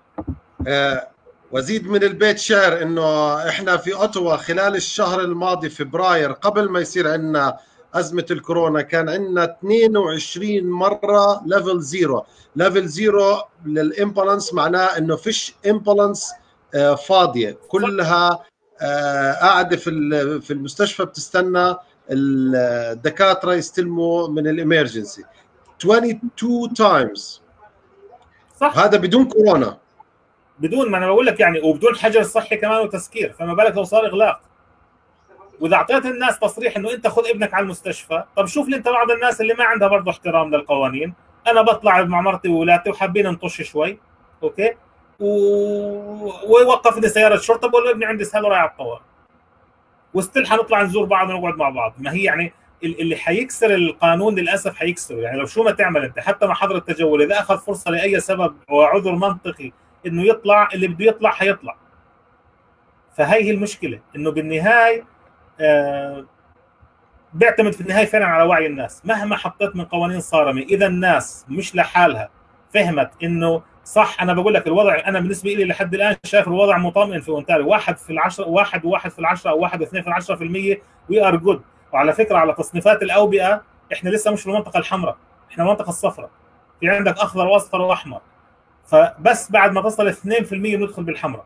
آه وزيد من البيت شعر انه احنا في اوتوا خلال الشهر الماضي فبراير قبل ما يصير عندنا ازمه الكورونا كان عندنا اثنين وعشرين مره ليفل زيرو. ليفل زيرو للامبولانس معناه انه فيش امبولانس آه فاضيه، كلها آه قاعده في في المستشفى بتستنى الدكاتره يستلموا من الامرجنسي اثنين وعشرين تايمز. صح، هذا بدون كورونا، بدون ما انا بقول لك يعني، وبدون حجر صحي كمان وتسكير. فما بالك لو صار اغلاق. واذا اعطيت الناس تصريح انه انت خذ ابنك على المستشفى، طب شوف لي انت بعض الناس اللي ما عندها برضه احترام للقوانين، انا بطلع مع مرتي واولادي وحابين نطش شوي، اوكي، و... ويوقفني سياره شرطه بقول له ابني عندي اسهال ورايح على الطوارئ. وستيل حنطلع نزور بعض ونقعد مع بعض. ما هي يعني اللي حيكسر القانون للاسف حيكسره، يعني لو شو ما تعمل انت حتى مع حظر التجول، اذا اخذ فرصه لاي سبب وعذر منطقي انه يطلع، اللي بده يطلع حيطلع. فهي هي المشكله، انه بالنهايه آه بيعتمد في النهايه فعلا على وعي الناس. مهما حطيت من قوانين صارمه، اذا الناس مش لحالها فهمت انه صح، انا بقول لك الوضع، انا بالنسبه لي لحد الان شايف الوضع مطمئن في اونتاريو، واحد في العشرة، واحد وواحد في العشرة او واحد واثنين في العشرة في المية، وي ار جود. وعلى فكره على تصنيفات الاوبئه احنا لسه مش في المنطقه الحمراء، احنا المنطقه الصفراء، في عندك اخضر واصفر واحمر، فبس بعد ما تصل اثنين في المية ندخل بالحمراء.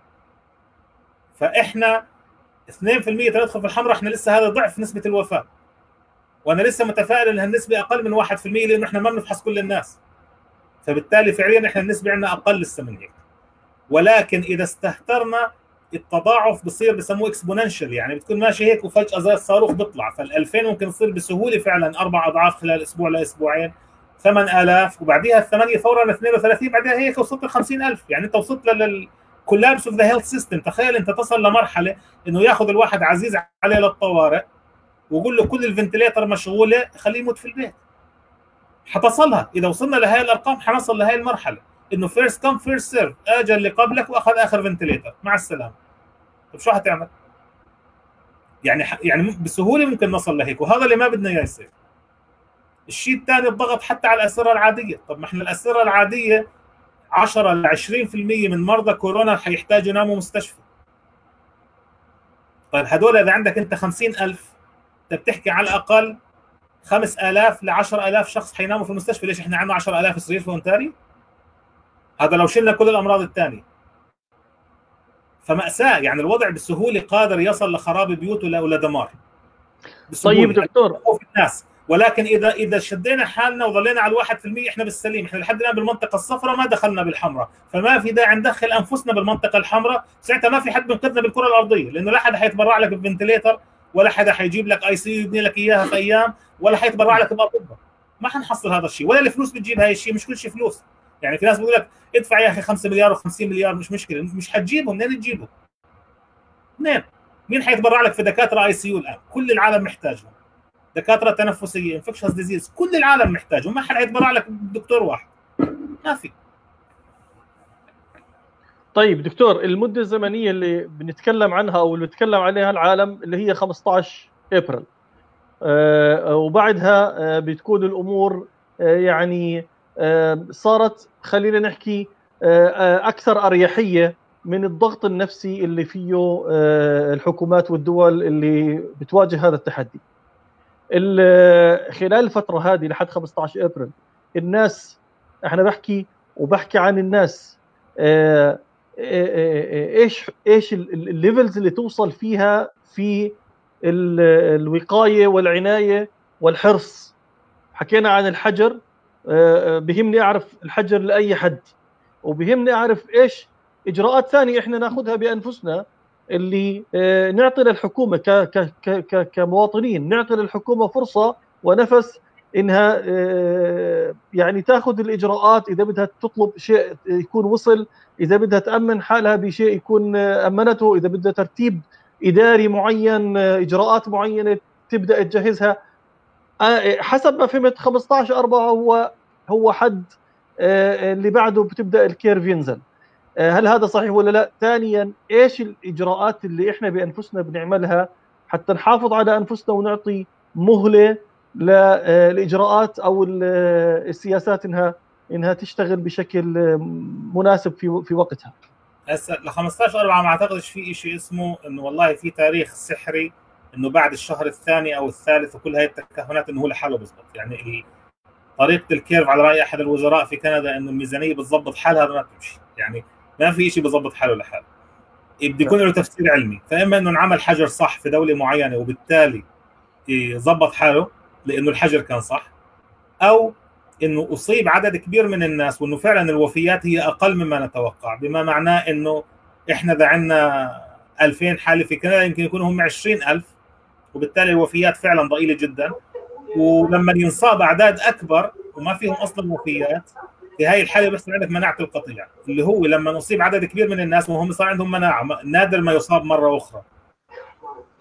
فاحنا اثنين في المية تندخل في الحمراء، احنا لسه هذا ضعف نسبه الوفاه، وانا لسه متفائل ان هالنسبه اقل من واحد في المية لانه احنا ما بنفحص كل الناس، فبالتالي فعليا احنا النسبه عندنا اقل لسه من هيك. ولكن اذا استهترنا التضاعف بصير بسموه اكسبوننشال، يعني بتكون ماشي هيك وفجاه زي الصاروخ بيطلع، فال2000 ممكن تصير بسهوله فعلا اربع اضعاف خلال اسبوع لاسبوعين، ثمانية آلاف، وبعديها الثمانيه فورا اثنين وثلاثين، بعدها هيك وصلت ل خمسين ألف. يعني انت وصلت لل كولابس اوف ذا هيلث سيستم. تخيل انت تصل لمرحله انه ياخذ الواحد عزيز عليه للطوارئ ويقول له كل الفنتليتر مشغوله، خليه يموت في البيت. حتصلها اذا وصلنا لهي الارقام، حنصل لهي المرحله انه فيرست كم فيرست سيرف، اجى اللي قبلك واخذ اخر فنتليتر، مع السلامه. طيب شو حتعمل؟ يعني يعني بسهوله ممكن نصل لهيك، وهذا اللي ما بدنا اياه يصير. الشيء الثاني الضغط حتى على الاسره العاديه. طب ما احنا الاسره العاديه عشرة ل عشرين في المية من مرضى كورونا حيحتاجوا يناموا مستشفى. طيب هدول اذا عندك انت خمسين ألف، انت بتحكي على الاقل خمسة آلاف ل عشرة آلاف شخص حيناموا في المستشفى. ليش احنا عندنا عشرة آلاف سرير في اونتاريو؟ هذا لو شلنا كل الامراض الثانيه. فمأساة، يعني الوضع بسهوله قادر يصل لخراب بيوت ولا دمار. طيب دكتور، في الناس، ولكن اذا اذا شدينا حالنا وظلينا على الواحد في المية احنا بالسليم. احنا لحد الان بالمنطقه الصفراء، ما دخلنا بالحمراء، فما في داعي ندخل انفسنا بالمنطقه الحمراء. ساعتها ما في حد بينقذنا بالكره الارضيه، لانه لا حدا حيتبرع لك بفنتليتر، ولا حدا حيجيب لك اي سي يبني لك اياها في ايام، ولا حيتبرع لك باطباء. ما حنحصل هذا الشيء، ولا الفلوس بتجيب هاي الشيء. مش كل شيء فلوس. يعني في ناس بيقول لك ادفع يا اخي خمسة مليار و50 مليار، مش مشكله، مش حتجيبهم. منين تجيبهم؟ منين؟ مين حيتبرع لك في دكاتره اي سي يو الان؟ كل العالم محتاجهم. دكاتره تنفسيه، انفكشنز ديزيز، كل العالم محتاجهم. ما حد حيتبرع لك دكتور واحد، ما في. طيب دكتور، المده الزمنيه اللي بنتكلم عنها او اللي بيتكلم عليها العالم اللي هي خمسة عشر ابريل، آه وبعدها آه بتكون الامور آه يعني آه صارت، خلينا نحكي آه اكثر اريحيه من الضغط النفسي اللي فيه آه الحكومات والدول اللي بتواجه هذا التحدي. خلال الفتره هذه لحد خمسة عشر ابريل، الناس، احنا بحكي وبحكي عن الناس، آه ايش ايش الليفلز اللي توصل فيها في الوقايه والعنايه والحرص. حكينا عن الحجر، بهمني اعرف الحجر لاي حد، وبهمني اعرف ايش اجراءات ثانيه احنا ناخذها بانفسنا، اللي نعطي للحكومه ك ك كمواطنين، نعطي للحكومه فرصه ونفس انها يعني تاخذ الاجراءات. اذا بدها تطلب شيء يكون وصل، اذا بدها تامن حالها بشيء يكون امنته، اذا بدها ترتيب اداري معين، اجراءات معينه تبدا تجهزها. حسب ما فهمت خمسة عشر أربعة هو هو حد اللي بعده بتبدا الكيرف ينزل. هل هذا صحيح ولا لا؟ ثانيا، ايش الاجراءات اللي احنا بانفسنا بنعملها حتى نحافظ على انفسنا ونعطي مهله للاجراءات او السياسات انها انها تشتغل بشكل مناسب في في وقتها؟ هسه ل خمسة عشر أربعة ما اعتقدش في شيء اسمه انه والله في تاريخ سحري انه بعد الشهر الثاني او الثالث وكل هاي التكهنات انه هو لحاله بيزبط. يعني طريقه الكيرف على راي احد الوزراء في كندا انه الميزانيه بتظبط حالها ما بتمشي، يعني ما في شيء بيظبط حاله لحاله. بده يكون له تفسير علمي، فاما انه انعمل حجر صح في دوله معينه وبالتالي يظبط حاله لانه الحجر كان صح، او انه اصيب عدد كبير من الناس وانه فعلا الوفيات هي اقل مما نتوقع، بما معناه انه احنا اذا عندنا ألفين حاله في كندا يمكن يكونوا هم عشرين ألف، وبالتالي الوفيات فعلا ضئيله جدا. ولما ينصاب اعداد اكبر وما فيهم اصلا وفيات، في هاي الحاله بيحصل عندك مناعه القطيع، اللي هو لما نصيب عدد كبير من الناس وهم صار عندهم مناعه، نادر ما يصاب مره اخرى.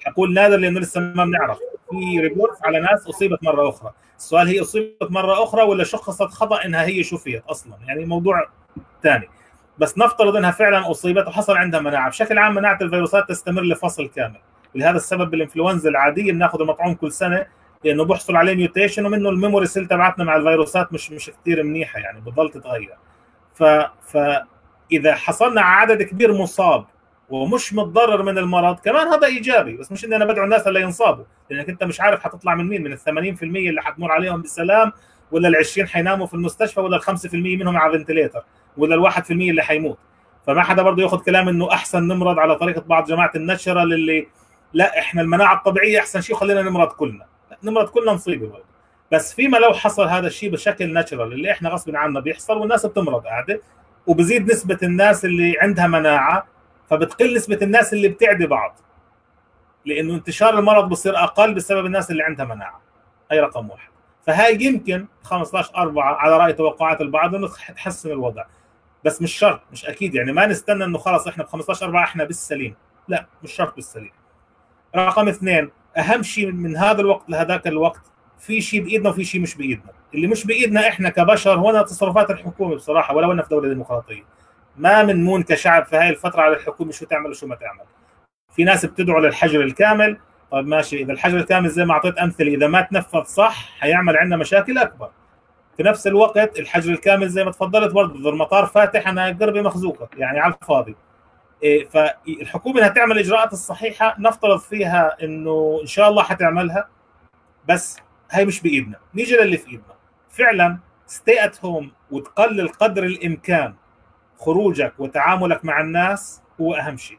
حقول نادر لانه لسه ما بنعرف. في ريبورت على ناس اصيبت مره اخرى، السؤال هي اصيبت مره اخرى ولا شخصت خطا انها هي شفيت اصلا، يعني موضوع ثاني. بس نفترض انها فعلا اصيبت وحصل عندها مناعه. بشكل عام مناعه الفيروسات تستمر لفصل كامل، ولهذا السبب بالانفلونزا العاديه بناخذ المطعوم كل سنه لانه بحصل عليه ميوتيشن، ومنه الميموري سيل تبعتنا مع الفيروسات مش مش كثير منيحه، يعني بتضل تتغير. ف فاذا حصلنا على عدد كبير مصاب ومش متضرر من المرض كمان هذا ايجابي، بس مش اني انا بدعو الناس اللي ينصابوا، لانك انت مش عارف حتطلع من مين، من ال ثمانين بالمئة اللي حتمر عليهم بالسلام، ولا ال عشرين حيناموا في المستشفى، ولا ال خمسة بالمئة منهم على فنتليتر، ولا ال واحد بالمئة اللي حيموت. فما حدا برضه ياخذ كلام انه احسن نمرض على طريقه بعض جماعه النشرال اللي لا احنا المناعه الطبيعيه احسن شيء خلينا نمرض كلنا. لا نمرض كلنا مصيبه برضه، بس فيما لو حصل هذا الشيء بشكل ناتشرال اللي احنا غصب عنا بيحصل والناس بتمرض قاعده، وبزيد نسبه الناس اللي عندها مناعه، فبتقل نسبه الناس اللي بتعدي بعض، لانه انتشار المرض بصير اقل بسبب الناس اللي عندها مناعه. هي رقم واحد. فهاي يمكن خمسة عشر أربعة على راي توقعات البعض انه تحسن الوضع، بس مش شرط، مش اكيد، يعني ما نستنى انه خلص احنا ب خمسة عشر أربعة احنا بالسليم، لا مش شرط بالسليم. رقم اثنين، اهم شيء من هذا الوقت لهذاك الوقت في شيء بايدنا وفي شيء مش بايدنا. اللي مش بايدنا احنا كبشر هو تصرفات الحكومه بصراحه، ولو انه في دوله ديمقراطيه ما منمون كشعب في هاي الفتره على الحكومه شو تعمل وشو ما تعمل. في ناس بتدعو للحجر الكامل، طيب ماشي، اذا الحجر الكامل زي ما اعطيت امثله اذا ما تنفذ صح حيعمل عندنا مشاكل اكبر. في نفس الوقت الحجر الكامل زي ما تفضلت برضه اذا المطار فاتح انا قربي مخزوقه، يعني على الفاضي. إيه، فالحكومه انها تعمل الاجراءات الصحيحه نفترض فيها انه ان شاء الله حتعملها، بس هاي مش بايدنا. نيجي للي في ايدنا فعلا، ستي ات هوم وتقلل قدر الامكان خروجك وتعاملك مع الناس هو اهم شيء.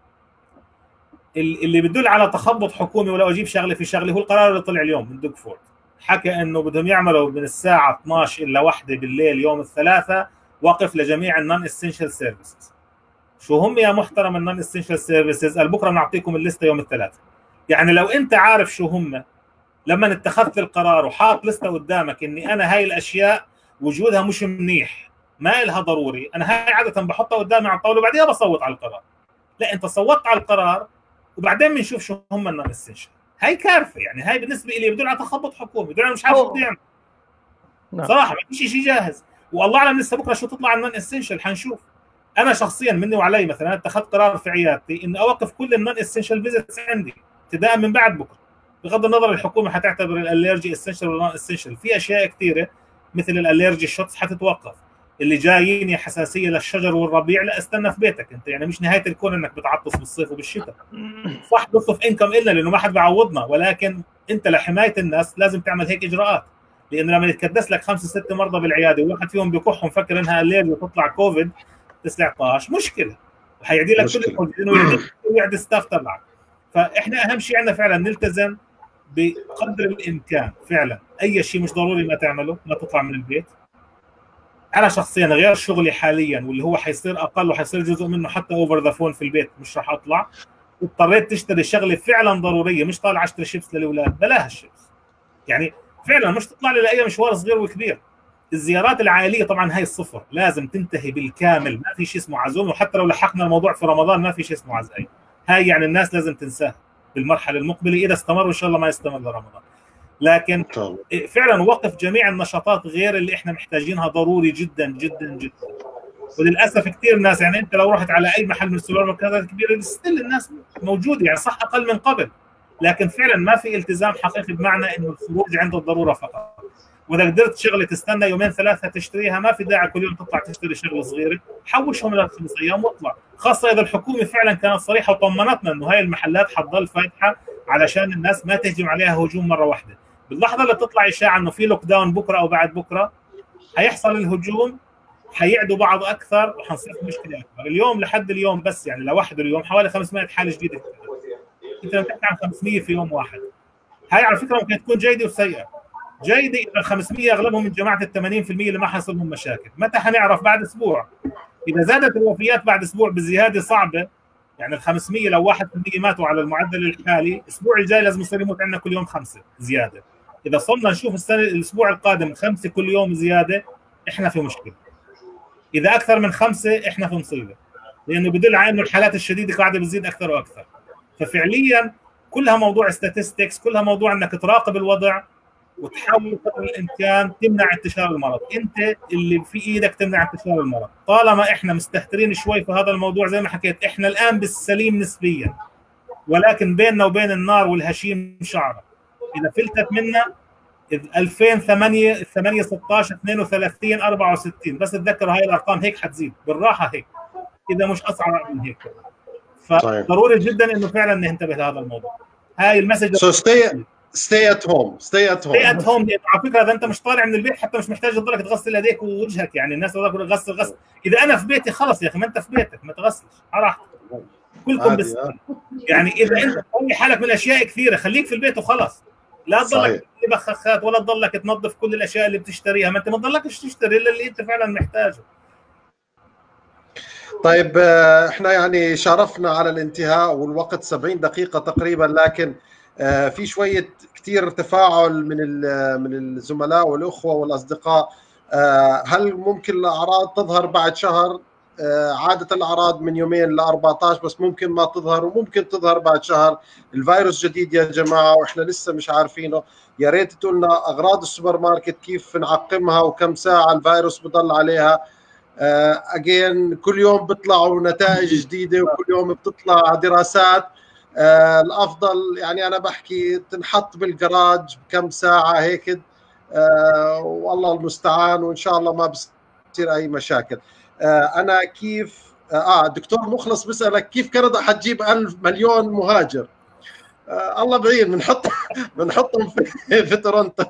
اللي بدل على تخبط حكومي، ولو اجيب شغله في شغله، هو القرار اللي طلع اليوم من دوغفورد، حكى انه بدهم يعملوا من الساعه اثنعش الى واحدة بالليل يوم الثلاثاء وقف لجميع النون اسينشال سيرفيسز. شو هم يا محترم النون اسينشال سيرفيسز؟ قال بكره بنعطيكم الليسته يوم الثلاثاء. يعني لو انت عارف شو هم لما اتخذت القرار وحاط لسته قدامك اني انا هاي الاشياء وجودها مش منيح ما إلها ضروري، انا هاي عاده بحطها قدامي على الطاوله وبعدين بصوت على القرار. لا انت صوتت على القرار وبعدين بنشوف شو هم النون اسينشال. هاي كارثه، يعني هاي بالنسبه لي بدل على تخبط حكومي، بدل على مش عارف شو بده يعمل. صراحه ما في شيء جاهز، والله اعلم لسه بكره شو تطلع النون اسينشال حنشوف. انا شخصيا مني وعلي مثلا اتخذت قرار في عيادتي اني اوقف كل النون اسينشال فيزيتس عندي ابتداء من بعد بكره، بغض النظر الحكومه حتعتبر الالرجي اسينشال ولا نون اسينشال. في اشياء كثيره مثل الالرجي الشوتس حتتوقف، اللي جايين حساسيه للشجر والربيع لا استنى في بيتك انت، يعني مش نهايه الكون انك بتعطس بالصيف وبالشتاء. صح بصف انكم إلنا لانه ما حد بيعوضنا، ولكن انت لحمايه الناس لازم تعمل هيك اجراءات، لانه لما يتكدس لك خمسه سته مرضى بالعياده وواحد فيهم بكح ومفكر انها الرجي وتطلع كوفيد تسعة عشر مشكله، وحيعدي لك كل الموجودين ويعدي الستاف تبعك. فاحنا اهم شيء عندنا فعلا نلتزم بقدر الامكان، فعلا اي شيء مش ضروري ما تعمله، ما تطلع من البيت. انا شخصيا غير شغلي حاليا واللي هو حيصير اقل وحيصير جزء منه حتى اوفر ذا فون في البيت مش راح اطلع، اضطريت تشتري شغله فعلا ضروريه، مش طالع اشتري شيبس للاولاد، بلاها الشيبس. يعني فعلا مش تطلع لي لاي مشوار صغير وكبير. الزيارات العائليه طبعا هاي الصفر، لازم تنتهي بالكامل، ما في شيء اسمه عزومه، وحتى لو لحقنا الموضوع في رمضان ما في شيء اسمه عزايم. هاي يعني الناس لازم تنساها بالمرحله المقبله اذا استمر، وان شاء الله ما يستمر لرمضان. لكن فعلا وقف جميع النشاطات غير اللي احنا محتاجينها ضروري جدا جدا جدا. وللاسف كثير ناس، يعني انت لو رحت على اي محل من السوبر ماركتات الكبيره ستيل الناس موجوده، يعني صح اقل من قبل، لكن فعلا ما في التزام حقيقي بمعنى انه الخروج عند الضروره فقط. واذا قدرت شغله تستنى يومين ثلاثه تشتريها، ما في داعي كل يوم تطلع تشتري شغله صغيره، حوشهم للخمس ايام واطلع، خاصه اذا الحكومه فعلا كانت صريحه وطمنتنا انه هاي المحلات حتضل فاتحه علشان الناس ما تهجم عليها هجوم مره واحده. باللحظه اللي تطلع اشاعه انه في لوك داون بكره او بعد بكره حيحصل الهجوم، حيعدوا بعض اكثر وحنصير في مشكله اكبر. اليوم لحد اليوم بس يعني لوحده اليوم حوالي خمسمائة حاله جديده. انت لما تحكي عن خمسمائة في يوم واحد، هاي على فكره ممكن تكون جيده وسيئه. جيده اذا ال خمسمائة اغلبهم من جماعه ال ثمانين بالمئة اللي ما حصل لهم مشاكل. متى حنعرف؟ بعد اسبوع. اذا زادت الوفيات بعد اسبوع بزياده صعبه، يعني ال خمسمائة لو واحد بالمئة ماتوا على المعدل الحالي، الاسبوع الجاي لازم يصير يموت عندنا كل يوم خمسه زياده. اذا صرنا نشوف السنه الاسبوع القادم خمسه كل يوم زياده، احنا في مشكله. اذا اكثر من خمسه احنا في مصيبه، لانه بدل على انه الحالات الشديده قاعده بتزيد اكثر واكثر. ففعليا كلها موضوع statistics، كلها موضوع انك تراقب الوضع وتحاول قدر الامكان تمنع انتشار المرض. انت اللي في ايدك تمنع انتشار المرض. طالما احنا مستهترين شوي في هذا الموضوع زي ما حكيت، احنا الان بالسليم نسبيا، ولكن بيننا وبين النار والهشيم شعره. اذا فلتت منا ألفين وثمانية ثمانية ستة عشر اثنين وثلاثين أربعة وستين، بس تذكروا هاي الارقام هيك حتزيد بالراحه هيك، اذا مش اصعب من هيك. فضروري جدا انه فعلا ننتبه لهذا الموضوع. هاي المسج. so stay stay at home stay at home stay at home. على فكره اذا انت مش طالع من البيت حتى مش محتاج تضلك تغسل ايديك ووجهك، يعني الناس تقول غسل غسل. اذا انا في بيتي خلص يا اخي، ما انت في بيتك ما تغسلش على راحتك كلكم بس. يعني اذا انت تطلع حالك من اشياء كثيره خليك في البيت وخلاص، لا تضلك بخاخات ولا تضلك تنظف كل الاشياء اللي بتشتريها، ما انت ما تضلكش تشتري الا اللي انت فعلا محتاجه. طيب احنا يعني شرفنا على الانتهاء والوقت سبعين دقيقة تقريبا، لكن في شوية كثير تفاعل من من الزملاء والأخوة والأصدقاء. هل ممكن الأعراض تظهر بعد شهر؟ عادة الأعراض من يومين ل أربعة عشر، بس ممكن ما تظهر وممكن تظهر بعد شهر. الفيروس جديد يا جماعة وإحنا لسه مش عارفينه. يا ريت تقول لنا أغراض السوبر ماركت كيف نعقمها وكم ساعة الفيروس بضل عليها. أجين كل يوم بيطلعوا نتائج جديدة وكل يوم بتطلع دراسات. آه الافضل يعني انا بحكي تنحط بالجراج بكم ساعه هيك، آه والله المستعان، وان شاء الله ما بصير اي مشاكل. آه انا كيف اه دكتور مخلص بسالك كيف كندا حتجيب ألف مليون مهاجر؟ آه الله بعين، بنحط بنحطهم في, في تورنتو.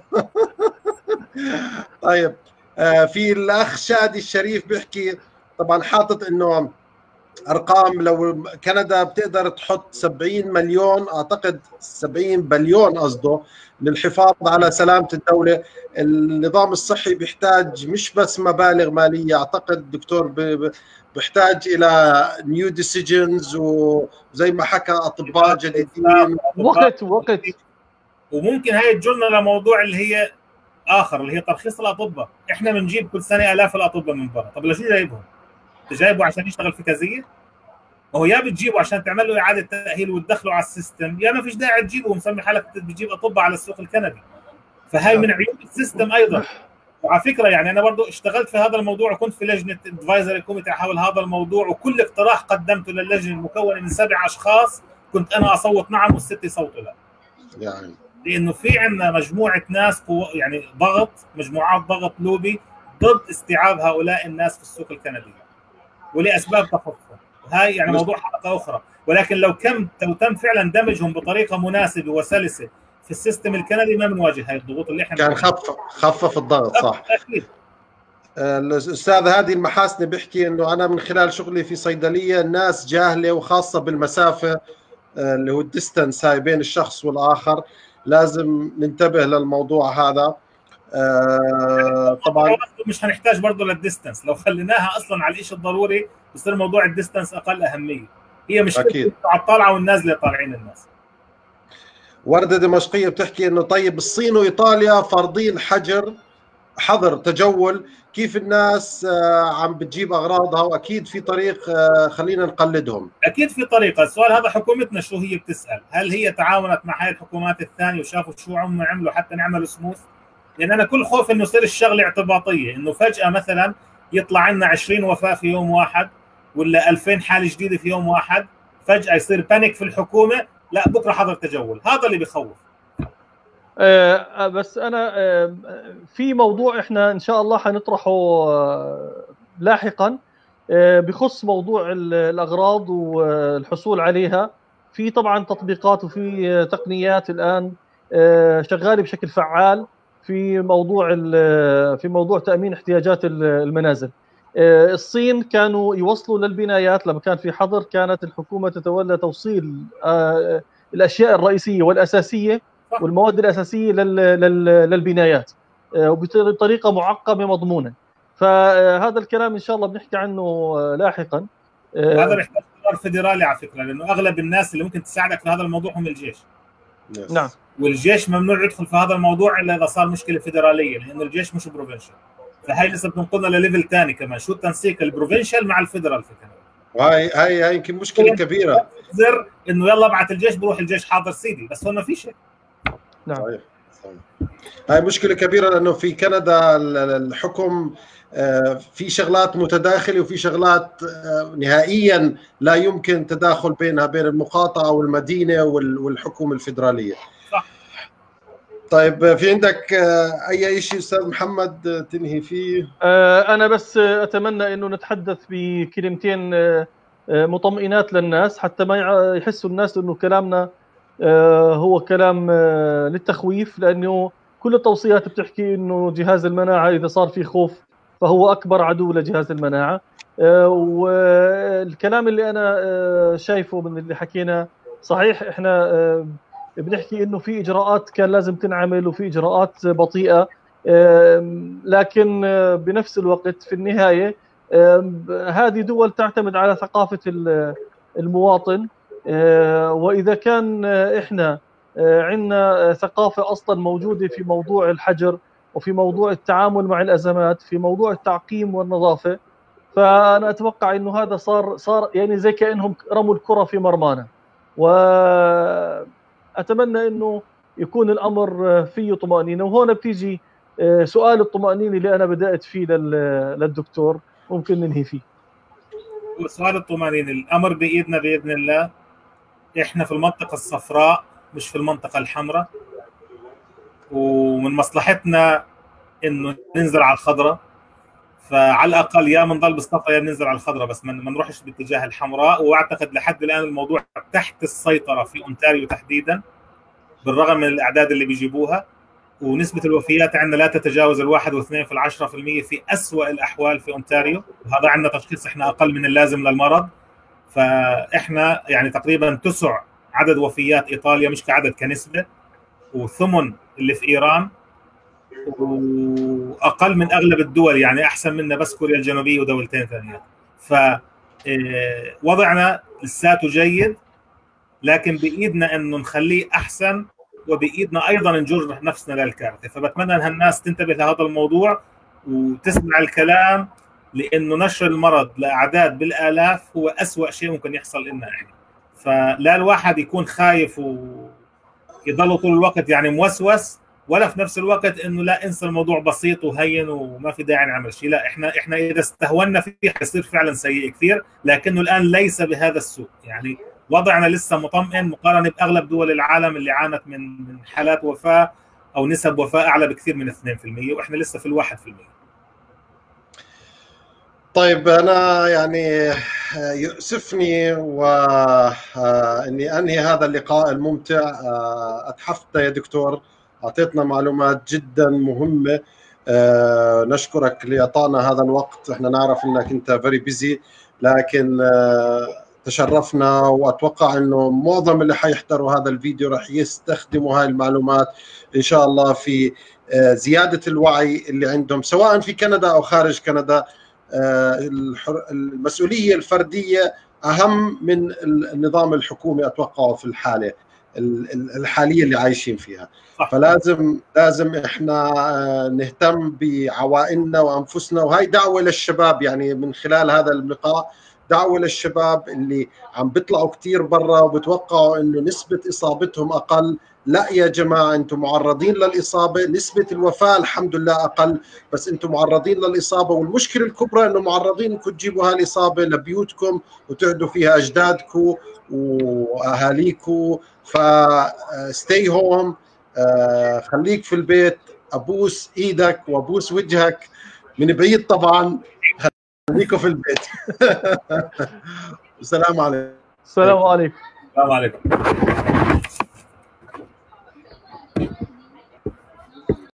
طيب آه في الاخ شادي الشريف بيحكي طبعا حاطط انه ارقام، لو كندا بتقدر تحط سبعين مليون، اعتقد سبعين بليون قصده، للحفاظ على سلامه الدوله. النظام الصحي بيحتاج مش بس مبالغ ماليه، اعتقد الدكتور بيحتاج الى نيو ديسيجنز، وزي ما حكى اطباء جديدين، وقت وقت وممكن هاي تجرنا لموضوع اللي هي اخر اللي هي ترخيص الاطباء. احنا بنجيب كل سنه الاف الاطباء من برا، طب لشو جايبهم؟ جايبه عشان يشتغل في كازيه؟ هو يا بتجيبه عشان تعمل له اعاده تاهيل وتدخله على السيستم، يا ما فيش داعي تجيبه ومسمي حالك بتجيب اطباء على السوق الكندي. فهي من عيوب السيستم ايضا. وعلى فكره يعني انا برضه اشتغلت في هذا الموضوع وكنت في لجنه ادفايزري كوميتي حول هذا الموضوع، وكل اقتراح قدمته للجنه المكونه من سبع اشخاص كنت انا اصوت نعم والست يصوتوا لا. يعني لانه في عندنا مجموعه ناس قو... يعني ضغط، مجموعات ضغط لوبي ضد استيعاب هؤلاء الناس في السوق الكندي ولاسباب تخصهم. هاي يعني موضوع حلقه اخرى، ولكن لو كم لو تم فعلا دمجهم بطريقه مناسبه وسلسه في السيستم الكندي ما بنواجه هاي الضغوط اللي احنا كان خفف خفف الضغط. صح اكيد. الاستاذ هادي المحاسني بيحكي انه انا من خلال شغلي في صيدليه الناس جاهله، وخاصه بالمسافه اللي هو الديستنس هاي بين الشخص والاخر، لازم ننتبه للموضوع هذا. آه طبعا مش هنحتاج برضه للديستنس، لو خليناها اصلا على الشيء الضروري بصير موضوع الديستنس اقل اهميه. هي مش اكيد على الطالعه والنازله طالعين الناس. ورده دمشقيه بتحكي انه طيب الصين وايطاليا فارضين حجر حظر تجول، كيف الناس آه عم بتجيب اغراضها؟ واكيد في طريق آه خلينا نقلدهم. اكيد في طريقه. السؤال هذا حكومتنا شو هي بتسال؟ هل هي تعاونت مع هاي الحكومات الثانيه وشافوا شو هم عملوا حتى نعمل سموث؟ لان انا كل خوف انه يصير الشغله اعتباطيه، انه فجاه مثلا يطلع عندنا عشرين وفاه في يوم واحد ولا ألفين حاله جديده في يوم واحد، فجاه يصير بانيك في الحكومه، لا بكره حظر تجول. هذا اللي بخوف. أه بس انا أه في موضوع احنا ان شاء الله حنطرحه أه لاحقا، أه بخص موضوع الاغراض والحصول عليها. في طبعا تطبيقات وفي تقنيات الان أه شغاله بشكل فعال في موضوع في موضوع تامين احتياجات المنازل. الصين كانوا يوصلوا للبنايات لما كان في حظر، كانت الحكومه تتولى توصيل الاشياء الرئيسيه والاساسيه والمواد الاساسيه للبنايات وبطريقه معقمه مضمونه. فهذا الكلام ان شاء الله بنحكي عنه لاحقا. هذا بيحتاج قرار فيدرالي على فكره، لانه اغلب الناس اللي ممكن تساعدك في هذا الموضوع هم الجيش. نعم. والجيش ممنوع يدخل في هذا الموضوع الا اذا صار مشكله فيدراليه، لانه الجيش مش بروفنشال. فهي لسه بتنقلنا لليفل ثاني كمان، شو التنسيق البروفنشال مع الفيدرال في كندا. وهي هي هي يمكن مشكله كبيره. زر انه يلا ابعث الجيش، بروح الجيش حاضر سيدي، بس هون ما في شيء. نعم صحيح صحيح. هاي مشكله كبيره، لانه في كندا الحكم في شغلات متداخله وفي شغلات نهائيا لا يمكن تداخل بينها بين المقاطعه والمدينه والحكومه الفدراليه. صح. طيب في عندك اي شيء استاذ محمد تنهي فيه؟ انا بس اتمنى انه نتحدث بكلمتين مطمئنات للناس حتى ما يحسوا الناس انه كلامنا هو كلام للتخويف، لانه كل التوصيات بتحكي انه جهاز المناعه اذا صار في خوف فهو اكبر عدو لجهاز المناعه. والكلام اللي انا شايفه من اللي حكينا صحيح، احنا بنحكي انه في اجراءات كان لازم تنعمل وفي اجراءات بطيئه، لكن بنفس الوقت في النهايه هذه دول تعتمد على ثقافه المواطن، واذا كان احنا عندنا ثقافه اصلا موجوده في موضوع الحجر وفي موضوع التعامل مع الازمات، في موضوع التعقيم والنظافه، فانا اتوقع انه هذا صار صار يعني زي كانهم رموا الكره في مرمانا. واتمنى انه يكون الامر فيه طمانينه. وهون بتيجي سؤال الطمانينه اللي انا بدات فيه للدكتور، ممكن ننهي فيه. سؤال الطمانينه، الامر بايدنا باذن الله. احنا في المنطقه الصفراء مش في المنطقه الحمراء، ومن مصلحتنا انه ننزل على الخضراء، فعلى الاقل يا بنضل بالصفراء يا بننزل على الخضراء، بس ما نروحش باتجاه الحمراء. واعتقد لحد الان الموضوع تحت السيطره في اونتاريو تحديدا، بالرغم من الاعداد اللي بيجيبوها، ونسبه الوفيات عندنا لا تتجاوز الواحد واثنين في العشرة في المية في اسوأ الاحوال في اونتاريو، وهذا عندنا تشخيص احنا اقل من اللازم للمرض. فاحنا يعني تقريبا تسع عدد وفيات ايطاليا مش كعدد كنسبه، وثمن اللي في ايران، واقل من اغلب الدول، يعني احسن منا بس كوريا الجنوبيه ودولتين ثانيات. ف وضعنا لساته جيد، لكن بايدنا انه نخليه احسن، وبايدنا ايضا نجر نفسنا للكارثه. فبتمنى ان الناس تنتبه لهذا الموضوع وتسمع الكلام، لانه نشر المرض لاعداد بالالاف هو اسوأ شيء ممكن يحصل لنا احنا. فلا الواحد يكون خايف ويضل طول الوقت يعني موسوس، ولا في نفس الوقت انه لا انسى الموضوع بسيط وهين وما في داعي نعمل شيء. لا، احنا احنا اذا استهونا فيه حيصير فعلا سيء كثير، لكنه الان ليس بهذا السوء. يعني وضعنا لسه مطمئن مقارنه باغلب دول العالم اللي عانت من من حالات وفاه او نسب وفاه اعلى بكثير من اثنين في المية، واحنا لسه في الواحد في المية. طيب أنا يعني يؤسفني وإني أنهي هذا اللقاء الممتع. أتحفت يا دكتور، أعطيتنا معلومات جدا مهمة. نشكرك لإعطائنا هذا الوقت. إحنا نعرف إنك أنت very busy، لكن تشرفنا، وأتوقع إنه معظم اللي حيحضروا هذا الفيديو رح يستخدموا هاي المعلومات إن شاء الله في زيادة الوعي اللي عندهم سواء في كندا أو خارج كندا. المسؤولية الفردية أهم من النظام الحكومي أتوقعه في الحالة الحالية اللي عايشين فيها. فلازم لازم إحنا نهتم بعوائلنا وأنفسنا. وهي دعوة للشباب، يعني من خلال هذا اللقاء دعوة للشباب اللي عم بيطلعوا كتير برا وبتوقعوا إنه نسبة إصابتهم أقل. لا يا جماعة، أنتم معرضين للإصابة. نسبة الوفاة الحمد لله أقل، بس أنتم معرضين للإصابة. والمشكلة الكبرى أنه معرضين أنكم تجيبوا هاي الإصابة لبيوتكم وتعدوا فيها أجدادكم وأهاليكم. فستي هوم، خليك في البيت. أبوس إيدك وأبوس وجهك من بعيد طبعا، خليكم في البيت. السلام عليكم. السلام عليكم. السلام عليكم.